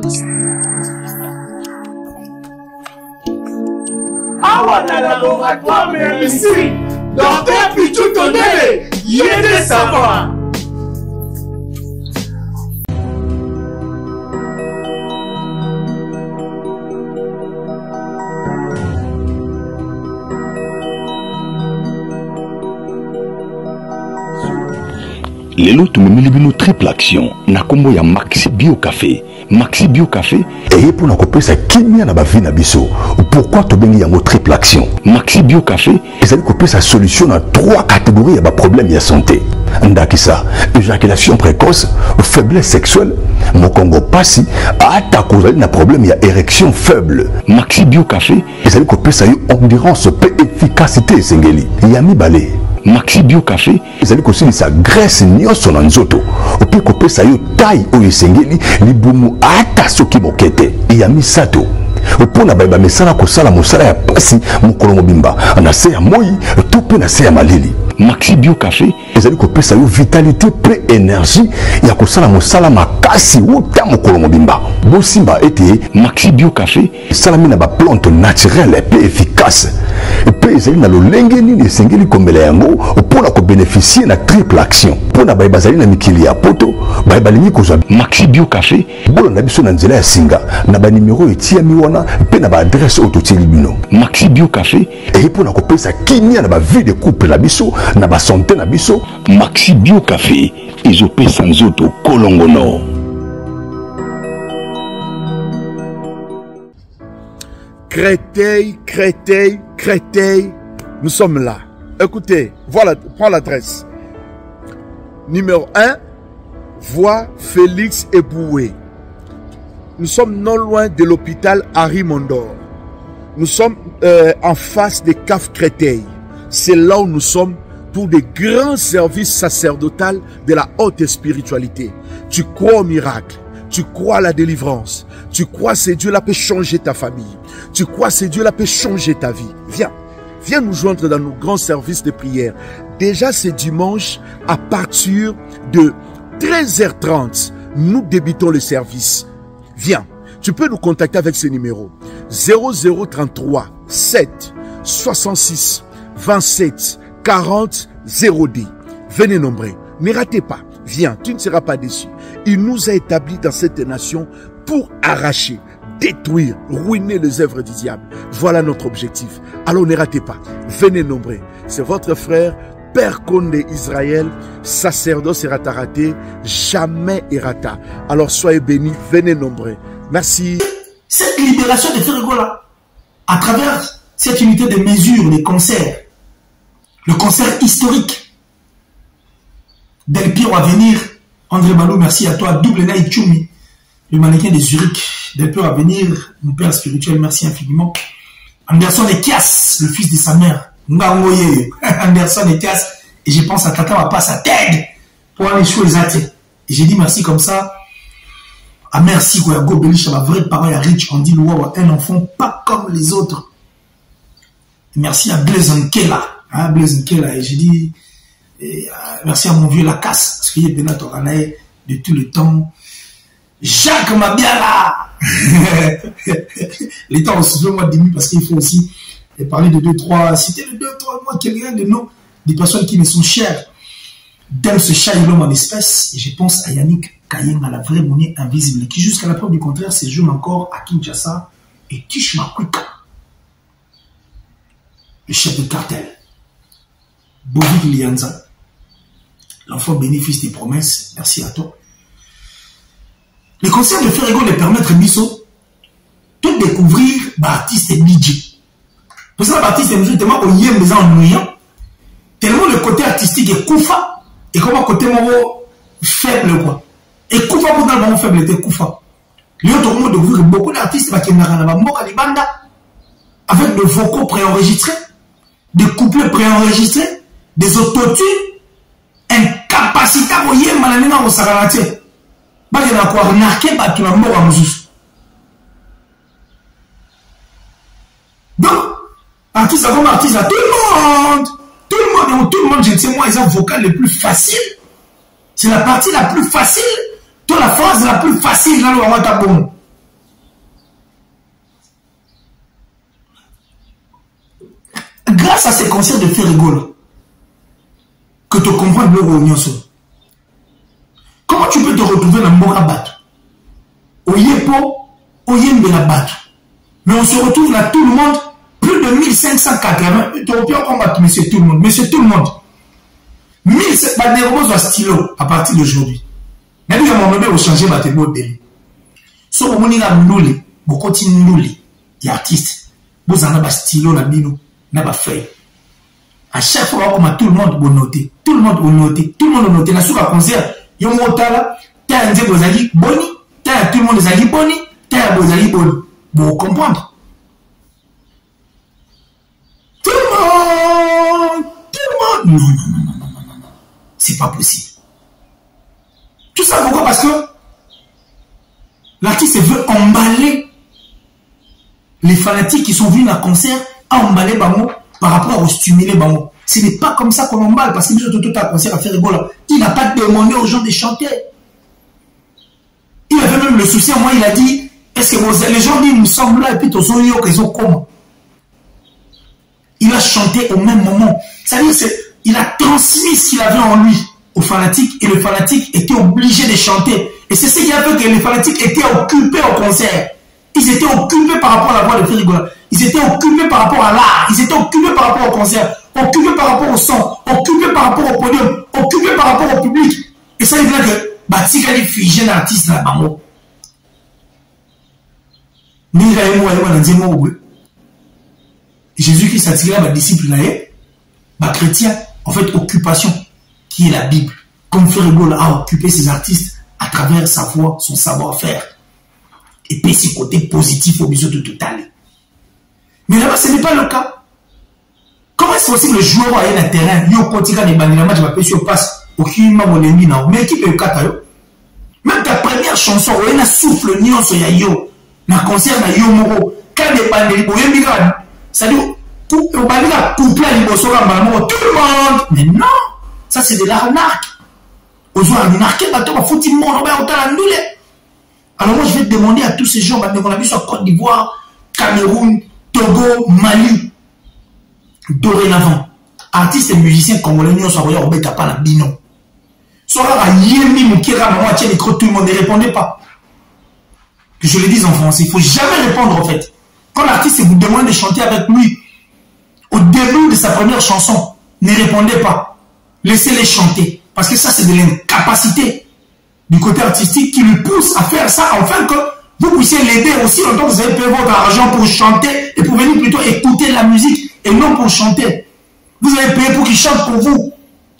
awa na laboratoire mais ici, Docteur Pichu Tondele, yémi savant. Lelo tumemili bino triple action na kombo ya Maxi Bio Café. Maxi Bio Café et pour na kopesa kimia na bavi na biso. Pourquoi to bengi yango triple action? Maxi Bio Café ezali kopesa solution na 3 catégories ya ba problème ya santé. Ndakisa, éjaculation précoce, faiblesse sexuelle, mokongo pasi, ata kozali na problème ya érection faible. Maxi Bio Café ezali kopesa yo endurance pe efficacité sengeli. Yami balé. Maxi Bio Café ezali kosilisa graisse nyonso na nzoto opi kopesa yo taille oyo esengeli libumu ata soki mokete ya misato opona bayeba mesala kosala mosala ya pasi mokolo mobimba na se ya moi to pe na se ya malili Maxi Bio Café ezali kopesa yo vitalité pe énergie ya kosala mosala makasi uta mokolo mobimba. Bosimba ete Maxi Bio Café salami na ba plante naturelle pe efficace. Pe ezali na lolenge nini esengeli komela yango mpona ko bénéficier na triple action. Mpona ba bazali na mikili ya poto, ba balingi kozwa Maxi Bio Café bolo na biso na nzela ya singa na ba numéro etiami wana pe na ba adresse autotili bino. Maxi Bio Café et mpona kopesa kimia na ba vie de couple na biso na ba santé na biso. Maxi Bio Café ezopesa nzoto kolongono. Créteil, Créteil, Créteil, nous sommes là. Écoutez, voilà, prends l'adresse. Numéro 1, voie Félix Eboué. Nous sommes non loin de l'hôpital Harry Mondor. Nous sommes en face des caves Créteil. C'est là où nous sommes pour des grands services sacerdotaux de la haute spiritualité. Tu crois au miracle, tu crois à la délivrance, tu crois que Dieu peut changer ta famille, tu crois que Dieu peut changer ta vie. Viens, viens nous joindre dans nos grands services de prière. Déjà ce dimanche, à partir de 13h30, nous débutons le service. Viens, tu peux nous contacter avec ce numéro 0033 7 66 27 40 010. Venez nombrer, ne ratez pas, viens, tu ne seras pas déçu. Il nous a établis dans cette nation pour arracher, détruire, ruiner les œuvres du diable. Voilà notre objectif. Alors ne ratez pas, venez nombrer. C'est votre frère, Père Konde Israël, sacerdoce Rataraté, jamais Erata. Alors soyez bénis, venez nombrer. Merci. Cette libération de Ferregola, à travers cette unité de mesure, les concerts, le concert historique, Del Piero à venir, André Balou, merci à toi, Double Night Chumi, le mannequin de Zurich, Del Piero à venir, mon père spirituel, merci infiniment. Anderson Ekias, le fils de sa mère, Ngangoye, Anderson Ekias, et je pense à Tata Papa, sa tête, pour aller jouer les athées. Et j'ai dit merci comme ça. Ah merci, quoi, Go Belich, la vraie parole à Rich, on dit, wow, un enfant pas comme les autres. Et merci à Blaise Nkela, hein, Blaise Nkela, et j'ai dit, merci à mon vieux Lacasse, parce qu'il est bien de tout le temps. Jacques Mabiala, les temps aussi, moi demi, parce qu'il faut aussi parler de 2-3, citer de 2-3 mois, quelqu'un de noms, des personnes qui me sont chères, d'aime ce chat l'homme en espèce, et je pense à Yannick Kayem, à la vraie monnaie invisible, qui jusqu'à la preuve du contraire séjourne encore à Kinshasa et Tish Makwika, le chef de cartel, Bovik Lianza, l'enfant bénéfice des promesses, merci à toi. Le concert de Ferrego de permettre Misso de découvrir l'artiste DJ. Parce que l'artiste DJ, tellement qu'on y aime les ennuyants, tellement le côté artistique est Koufa, et comme un côté faible, quoi. Et Koufa, pour le faible, était Koufa. L'autre monde découvrir beaucoup d'artistes avec des vocaux préenregistrés, des couplets préenregistrés, des autotunes, incapacité à voyer malanina au Sagaratier. Bah, il y a quoi arnaqué par tout le monde à Moussous. Donc, artiste comme artiste, tout le monde, je ne sais moi, ils ont vocal le plus facile. C'est la partie la plus facile. Toute la phrase la plus facile dans le Watabon. Grâce à ces concerts de Ferrego, que tu comprends le Rognoso. Comment tu peux te retrouver dans Morabat, au Yepo, au Yembelabat, mais on se retrouve là tout le monde, plus de 1580, tu peux combattre, mais c'est tout le monde, mais c'est tout le monde. 1700 des stylo à partir d'aujourd'hui. Mais il y a un moment où changer ma tête de délai. So on y a nulli, beaucoup de nulli, il y a artiste, vous en avez stylo la bino, n'a pas fait. À chaque fois qu'on a tout le monde pour noter, tout le monde pour noter, tout le monde pour noter. La soupe à concert, il y a un mot là, t'as un zéro zali boni, t'as tout le monde zali boni, t'as un bozali boni. Vous comprendre? Tout le monde, non. C'est pas possible. Tout ça pourquoi? Parce que l'artiste veut emballer les fanatiques qui sont venus à un concert, à emballer Bango par rapport au stimuler Bango. Ce n'est pas comme ça qu'on emballe, parce que tout a commencé à faire rigolo. Il n'a pas demandé aux gens de chanter. Il avait même le souci, moi, il a dit, est-ce que les gens disent, nous sommes là, et puis tous ils ont comment? Il a chanté au même moment. C'est-à-dire, il a transmis ce qu'il avait en lui aux fanatiques, et le fanatique était obligé de chanter. Et c'est ce qui a fait que les fanatiques étaient occupés au concert. Ils étaient occupés par rapport à la voix de Férigola. Ils étaient occupés par rapport à l'art. Ils étaient occupés par rapport au concert. Occupés par rapport au son. Occupés par rapport au podium. Occupés par rapport au public. Et ça, il veut dire que Batika est figé l'artiste là-bas. Jésus-Christ a tiré les disciples là, chrétien, en fait, occupation, qui est la Bible. Comme Férigola a occupé ses artistes à travers sa voix, son savoir-faire. Et puis ses côtés positifs au besoin de total. Mais là-bas, ce n'est pas le cas. Comment est-ce possible le joueur a un terrain, il y a un quotidien de bandit, je m'appelle sur passe, aucun moment de mina, mais qui peut le même ta première chanson, il y a un souffle nion sur yo, na concert na yo moro, quand les bandits, il y a c'est-à-dire, tout le bandit a couplé à l'imbossora, tout le monde. Mais non, ça c'est de l'arnaque. Aux gens arnaqués, on va foutre le monde, on va autant l'annuler. Alors moi, je vais demander à tous ces gens, qu'on a vu sur Côte d'Ivoire, Cameroun, Togo, Mali, dorénavant, artistes et musiciens congolais, nous sommes au Béka pas la bino. Soit à Yémi, Moukira, maman, tiens, micro, tout le monde ne répondait pas. Que je le dise en français, il ne faut jamais répondre en fait. Quand l'artiste vous demande de chanter avec lui, au début de sa première chanson, ne répondez pas. Laissez-les chanter. Parce que ça, c'est de l'incapacité du côté artistique qui lui pousse à faire ça, afin que vous puissiez l'aider aussi longtemps que vous avez payé votre argent pour chanter et pour venir plutôt écouter la musique et non pour chanter. Vous avez payé pour qu'il chante pour vous.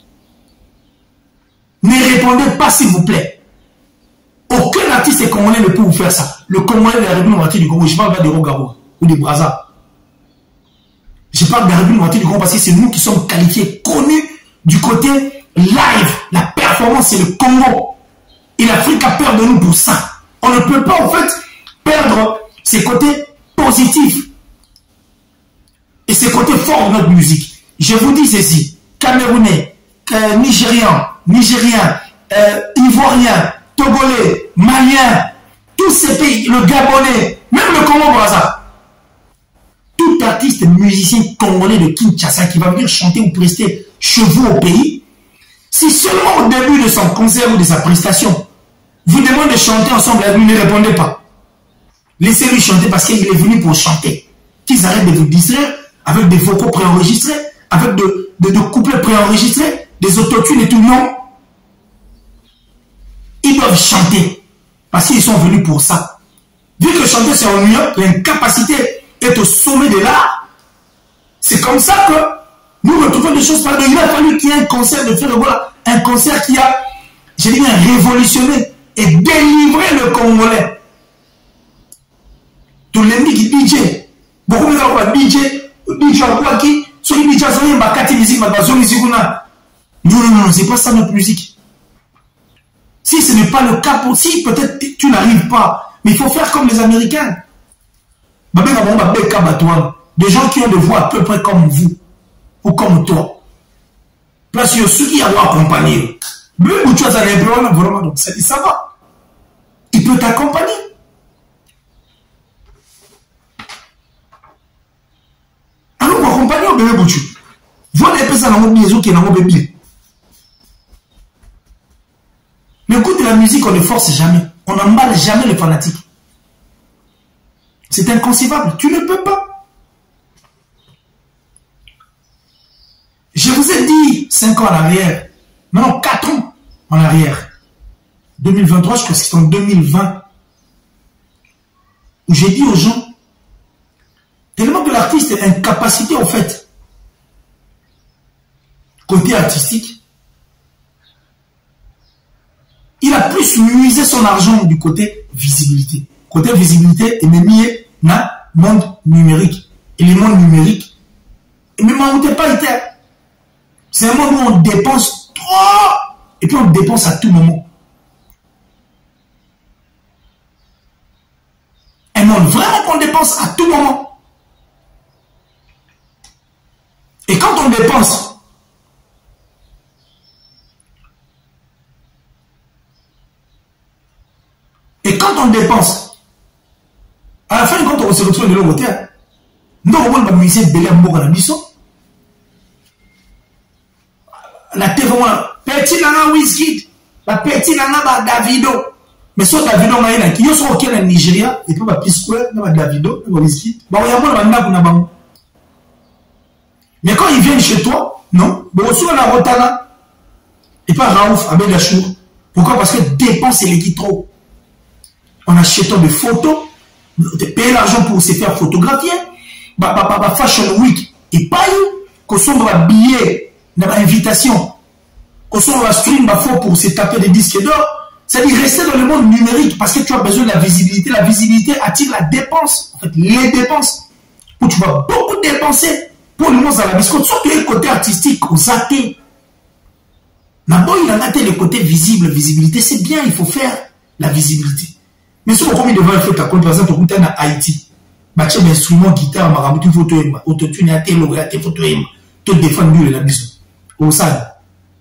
Ne répondez pas s'il vous plaît. Aucun artiste congolais ne peut vous faire ça. Le Congolais de la République du Congo, je parle pas de Rogaroua ou de Brazza. Je parle de la République du Congo parce que c'est nous qui sommes qualifiés, connus du côté live. La performance, c'est le Congo. Et l'Afrique a peur de nous pour ça. On ne peut pas en fait perdre ses côtés positifs et ses côtés forts de notre musique. Je vous dis ceci, Camerounais, Nigérian, Ivoirien, Togolais, Malien, tous ces pays, le Gabonais, même le Congo-Brazza, tout artiste musicien congolais de Kinshasa qui va venir chanter ou prester chez vous au pays, si seulement au début de son concert ou de sa prestation, vous demandez de chanter ensemble, vous ne répondez pas. Laissez-lui chanter parce qu'il est venu pour chanter. Qu'ils arrêtent de vous distraire avec des vocaux préenregistrés, avec de couplets préenregistrés, des autotunes et tout. Non. Ils doivent chanter parce qu'ils sont venus pour ça. Vu que chanter c'est ennuyeux, l'incapacité est au sommet de l'art. C'est comme ça que nous retrouvons des choses. Il a fallu qu'il y ait un concert de faire voilà, un concert qui a, j'ai dit bien, révolutionné et délivré le Congolais. Tout le monde qui DJ, beaucoup de gens qui DJ qui sont les DJ musique, non, c'est pas ça notre musique. Si ce n'est pas le cas, si peut-être tu n'arrives pas, mais il faut faire comme les Américains. Des gens qui ont des voix à peu près comme vous ou comme toi. Place sur ceux qui ont accompagné. Même tu as vraiment, donc ça va. Il peut t'accompagner. Alors, on accompagne au bébé Bouchu. Voilà les personnes dans mon maison qui est dans mon bébé. Mais écoute, la musique, on ne force jamais. On n'emballe jamais le fanatique. C'est inconcevable. Tu ne peux pas. Je vous ai dit 5 ans en arrière, non, 4 ans en arrière, 2023, je crois que c'est en 2020, où j'ai dit aux gens, tellement que l'artiste est incapacité en fait, côté artistique, il a plus misé son argent du côté visibilité. Côté visibilité, il est mis dans le monde numérique. Et le monde numérique, il ne m'en pas été. C'est un monde où on dépense trop et puis on dépense à tout moment. Un monde vraiment qu'on dépense à tout moment. Et quand on dépense, quand on dépense, à la fin, quand on se retrouve de l'autre côté, nous, on va musicien belé à Mboka Nabiso. La terre, petit nana whisky, la petit nana Davido. Mais soit Davido, on a un qui est au Nigeria, et puis on va piscouer, on va Davido, on va whisky. Bon, il y a un mais quand ils viennent chez toi, non, bon, on la rotana, et pas Raouf, avec la chour. Pourquoi? Parce que dépense et les trop. On achète des photos, de payer l'argent pour se faire photographier, Fashion Week, et pas qu'on soit dans un billet, dans l'invitation, qu'on soit dans un stream, pour se taper des disques d'or. C'est-à-dire rester dans le monde numérique parce que tu as besoin de la visibilité. La visibilité attire la dépense, en fait, les dépenses. Où tu vas beaucoup dépenser pour le monde à la biscotte. Surtout le côté artistique, on s'attend. D'abord, il a maté le côté visible, visibilité, c'est bien, il faut faire la visibilité. Mais si on commet devant un fait, par exemple, on est en Haïti. Bâtir des instruments, guitare, marabouti, photo, autotune, lauréat, photo, tout défendre la biscotte. Au sale.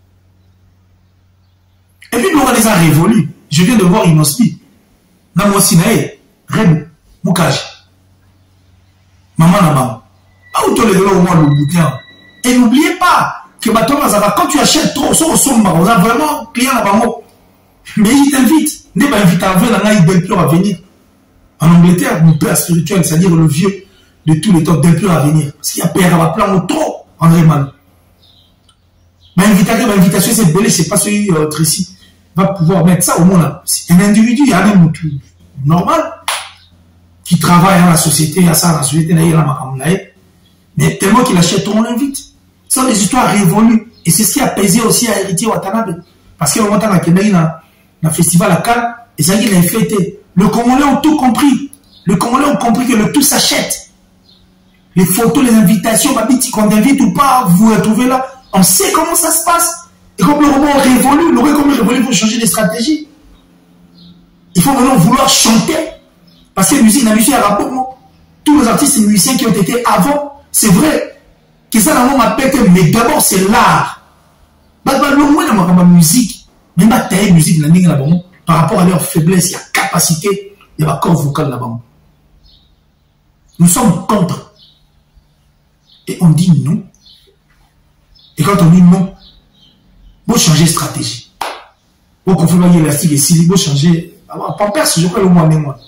Et puis, l'organisation a révolu. Je viens de voir Inospi. Dans mon Sinaï, Red, Moukaj. Maman, maman. Pas où tu les au moins le bouquin. Et n'oubliez pas que quand tu achètes trop, on a vraiment client là-bas. Mais il t'invite. N'est pas invité à venir, il Delpure à venir. En Angleterre, mon père spirituel, c'est-à-dire le vieux de tous les temps, Delpure à venir. Parce qu'il y a père à la plan trop, André Mal. Ma invitation, c'est belé, c'est pas celui Tracy va pouvoir mettre ça au monde. C'est un individu, il y a un normal qui travaille dans la société, à ça, la société, mais tellement qu'il achète, on l'invite. Ce sont des histoires révolues. Et c'est ce qui a pesé aussi à Héritier Watanabe. Parce qu'au moment où on a un festival à Cannes, et ça qu'il a fêté. Le Congolais ont tout compris. Le Congolais ont compris que le tout s'achète. Les photos, les invitations, si on t'invite ou pas, vous vous retrouvez là. On sait comment ça se passe. Et comme le roman révolue, il faut changer de stratégie. Il faut maintenant vouloir chanter. Parce que la musique, il y a rapport. Tous les artistes et musiciens qui ont été avant, c'est vrai. Que ça, on m'appelle que, mais d'abord, c'est l'art. Le moins dans ma musique, même pas taille musique là-bas, par rapport à leur faiblesse, il y a capacité, il y a corps vocal là-bas. Nous sommes contre. Et on dit non. Et quand on dit non, il faut changer de stratégie. Il faut confirmer l'élastique et s'il faut changer. Pampers, je crois le mois mais moi.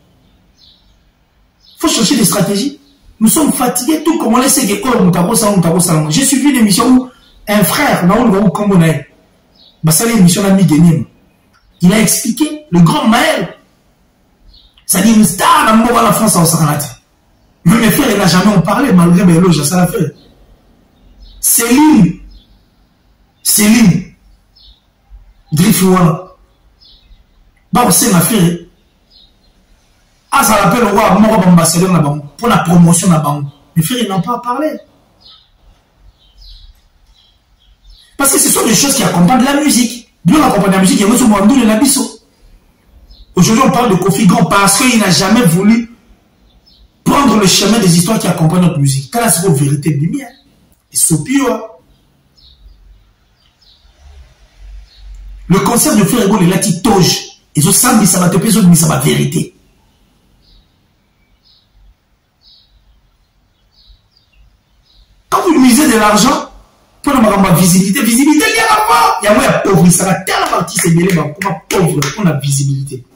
Il faut changer de stratégie. Nous sommes fatigués, tout comme on laisse que j'ai suivi une émission où un frère, il a expliqué, le grand Maël, c'est-à-dire une star dans la France en Saranati. Mais mes frères, il n'a jamais en parlé, malgré mes éloges, ça l'a fait. Céline, Drifouana, bah, c'est ma fille. Ah, ça l'appelle le roi, mon ambassadeur là-bas, pour la promotion là-bas. Mes frères, ils n'ont pas parlé. Parce que ce sont des choses qui accompagnent la musique. Bien accompagner la musique, il y a un Mwandou de Nabiso. Aujourd'hui, on parle de Kofi Grand parce qu'il n'a jamais voulu prendre le chemin des histoires qui accompagnent notre musique. Quand c'est une vérité de lumière. Et c'est pire. Le concert de Ferrego, il a dit toge. Ils ont samedi, ça va te payer, mais ça va vérité. Quand vous misez de l'argent, pour la visibilité, il y a pas. Il y a moins de pauvre, ça va tellement partie, c'est bien, comment pauvre, pour la visibilité.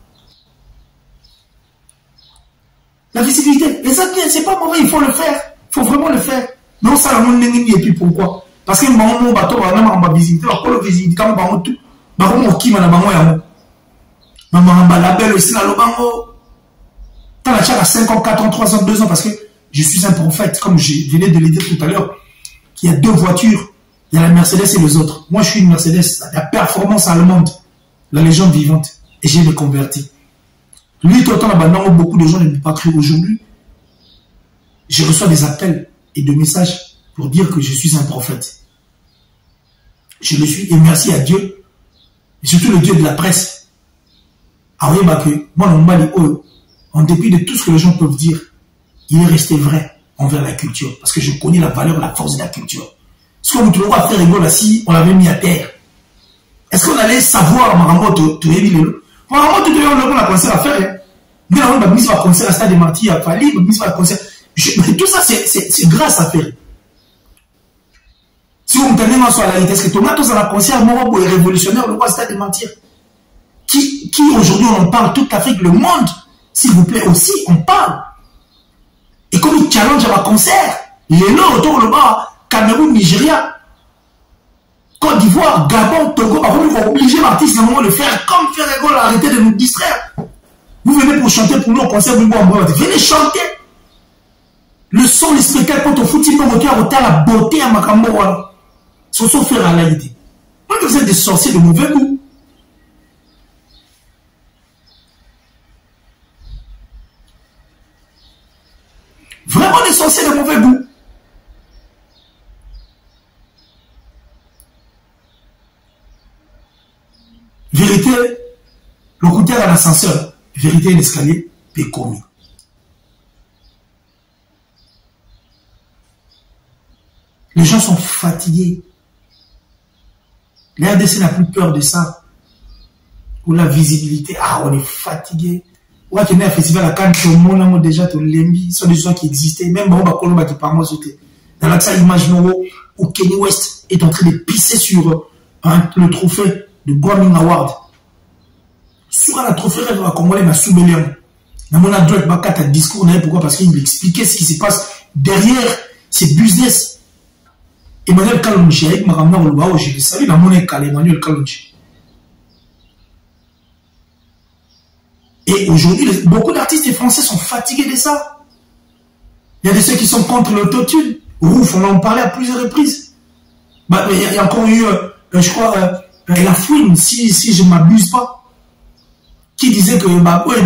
La visibilité, et ça, c'est pas mauvais, il faut le faire. Il faut vraiment le faire. Non, ça, la monde n'est et puis pourquoi? Parce que mon bateau, on a ma visibilité, on a la visibilité, quand on a tout, on qui m'a la maman, la belle aussi, la lobango. T'as la chère à 5 ans, 4 ans, 3 ans, 2 ans, parce que je suis un prophète, comme je venais de le dire tout à l'heure, qu'il y a 2 voitures, il y a la Mercedes et les autres. Moi, je suis une Mercedes, la performance allemande, la légende vivante, et j'ai me converti. Lui, tout le temps, là-bas, beaucoup de gens ne peuvent pas cru aujourd'hui. Je reçois des appels et des messages pour dire que je suis un prophète. Je le suis, et merci à Dieu, et surtout le Dieu de la presse. Ah oui, bah que moi, en dépit de tout ce que les gens peuvent dire, il est resté vrai envers la culture. Parce que je connais la valeur, la force de la culture. Ce qu'on vous faire rigolo là, si on l'avait mis à terre. Est-ce qu'on allait savoir, Marambo, Vraiment, tu devais avoir un concert à faire. Mais on va mis un concert à Stade des Martyrs, à Fali, on va mis un concert. Tout ça, c'est grâce à faire. Si vous me tenez sur la réalité, est-ce que Thomas, tous à la concert, moi, est révolutionnaire, le roi Stade des Martyrs. Qui aujourd'hui, on en parle, toute l'Afrique, le monde, s'il vous plaît, aussi, on parle. Et comme il challenge à ma concert, les noms autour le bas, Cameroun, Nigeria, Côte d'Ivoire, Gabon, Togo, avant ils vont obliger l'artiste à un moment de faire comme Ferrego, arrêtez de nous distraire. Vous venez pour chanter pour nous au concert, venez chanter. Le son, les spectacles, quand on fout, il faut regarder la beauté à Makambo. Sans s'en faire à la idée. Vous êtes des sorciers de mauvais goût. Vraiment des sorciers de mauvais goût. Vérité, le côté à l'ascenseur, vérité, l'escalier, peut commis. Les gens sont fatigués. Les RDC n'a plus peur de ça. Pour la visibilité, ah, on est fatigué. On va tenir un festival à Cannes, tout le monde a déjà tout l'embi. Ce sont des gens qui existaient. Même Bomba Kolomba qui par moi, c'était dans l'accès Image Noro, où Kenny West est en train de pisser sur le trophée de Grammy Award. Sur la trophée rêve à Congolais, ma sous-bélion. Dans mon adresse, ma carte à discours, pourquoi? Parce qu'il m'expliquait ce qui se passe derrière ces business. Emmanuel Kalonji, avec ma ramena au Lubao, je le salue, la monnaie calée, Emmanuel Kalonji. Et aujourd'hui, beaucoup d'artistes français sont fatigués de ça. Il y a des ceux qui sont contre l'autotune. Ouf, on en parlait à plusieurs reprises. Bah, il y a encore eu, je crois, la fouine, si je ne m'abuse pas, qui disait que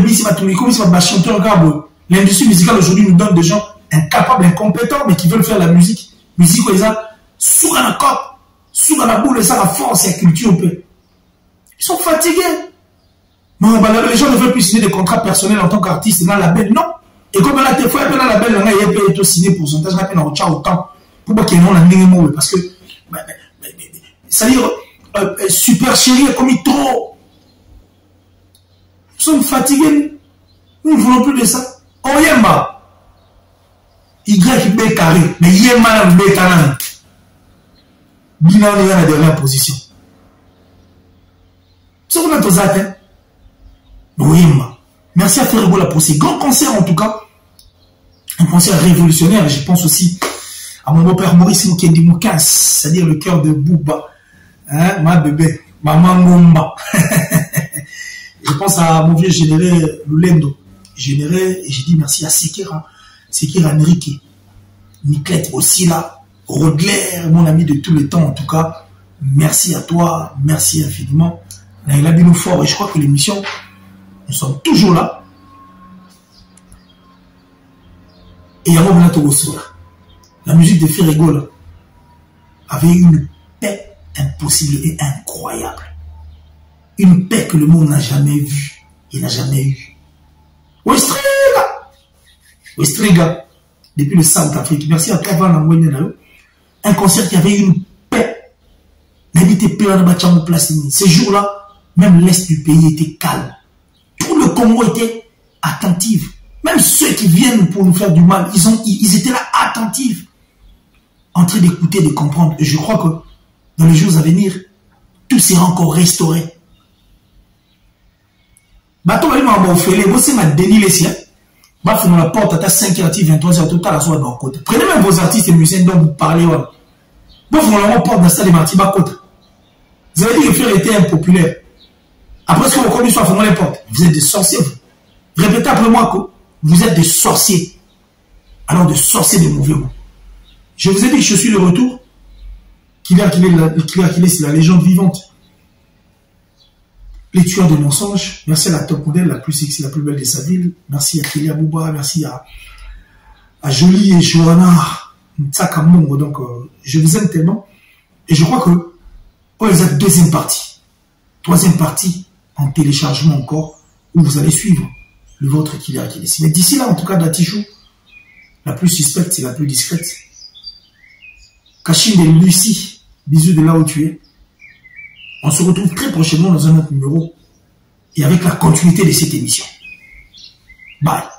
l'industrie musicale aujourd'hui nous donne des gens incapables, incompétents, mais qui veulent faire la musique. Musique, sous la corde, sous la boule, ça, la force et la culture. Ils sont fatigués. Non, bah, les gens ne veulent plus signer des contrats personnels en tant qu'artiste dans la label, non. Et comme là, des fois, dans la label, il y a tout signé pourcentage, il y a autant. Pourquoi qu'il y a un nom, parce que, c'est-à-dire, super chéri, comme il trop. Nous sommes fatigués. Nous ne voulons plus de ça. Oh, Yemba. YB carré. Mais Yemba, B carré. Bilan, il y a la dernière position. C'est qu'on a tous atteint. Oui, merci à Ferrego pour ces grands concerts en tout cas. Un concert révolutionnaire. Je pense aussi à mon beau-père Maurice Mukendi Moukas, c'est-à-dire le cœur de Bouba. Hein, ma bébé, maman Mumba. Je pense à mon vieux généré Lulendo. Généré, et j'ai dit merci à Sekira Enrique, Niclette aussi là, Rodler, mon ami de tous les temps en tout cas. Merci à toi, merci infiniment. Il a bien fort et je crois que l'émission, nous sommes toujours là. Et la musique de Ferrego avait une paix impossible et incroyable. Une paix que le monde n'a jamais vue et n'a jamais eue. Westriga, depuis le Centrafrique. Merci à toi, Van. Un concert qui avait une paix. N'habitez pas dans la place. Ces jours-là, même l'Est du pays était calme. Tout le Congo était attentif. Même ceux qui viennent pour nous faire du mal, ils étaient là attentifs. En train d'écouter, de comprendre. Et je crois que dans les jours à venir, tout sera encore restauré. Bateau, c'est ma déni ici. La porte à 5h, 23h, tout à la soirée. Prenez même vos artistes et musiciens dont vous parlez. Vous la porte dans Stade des Martyrs. Vous avez dit que le frère était impopulaire. Après ce que vous connaissez, vous les portes. Vous êtes des sorciers. Répétez après moi que vous êtes des sorciers. Alors des sorciers de mauvais goût. Je vous ai dit que je suis le retour. Qu'il est, c'est la légende vivante. Les tueurs de mensonges. Merci à la top modèle, la plus sexy, la plus belle de sa ville. Merci à Kelly Abouba. Merci à Jolie et Johanna Tsakamongo. Donc, je vous aime tellement. Et je crois que, vous êtes deuxième partie. Troisième partie, en téléchargement encore, où vous allez suivre le vôtre qui est ici. Mais d'ici là, en tout cas, Datichou, la plus suspecte, c'est la plus discrète. Kachine de Lucie, bisous de là où tu es. On se retrouve très prochainement dans un autre numéro et avec la continuité de cette émission. Bye.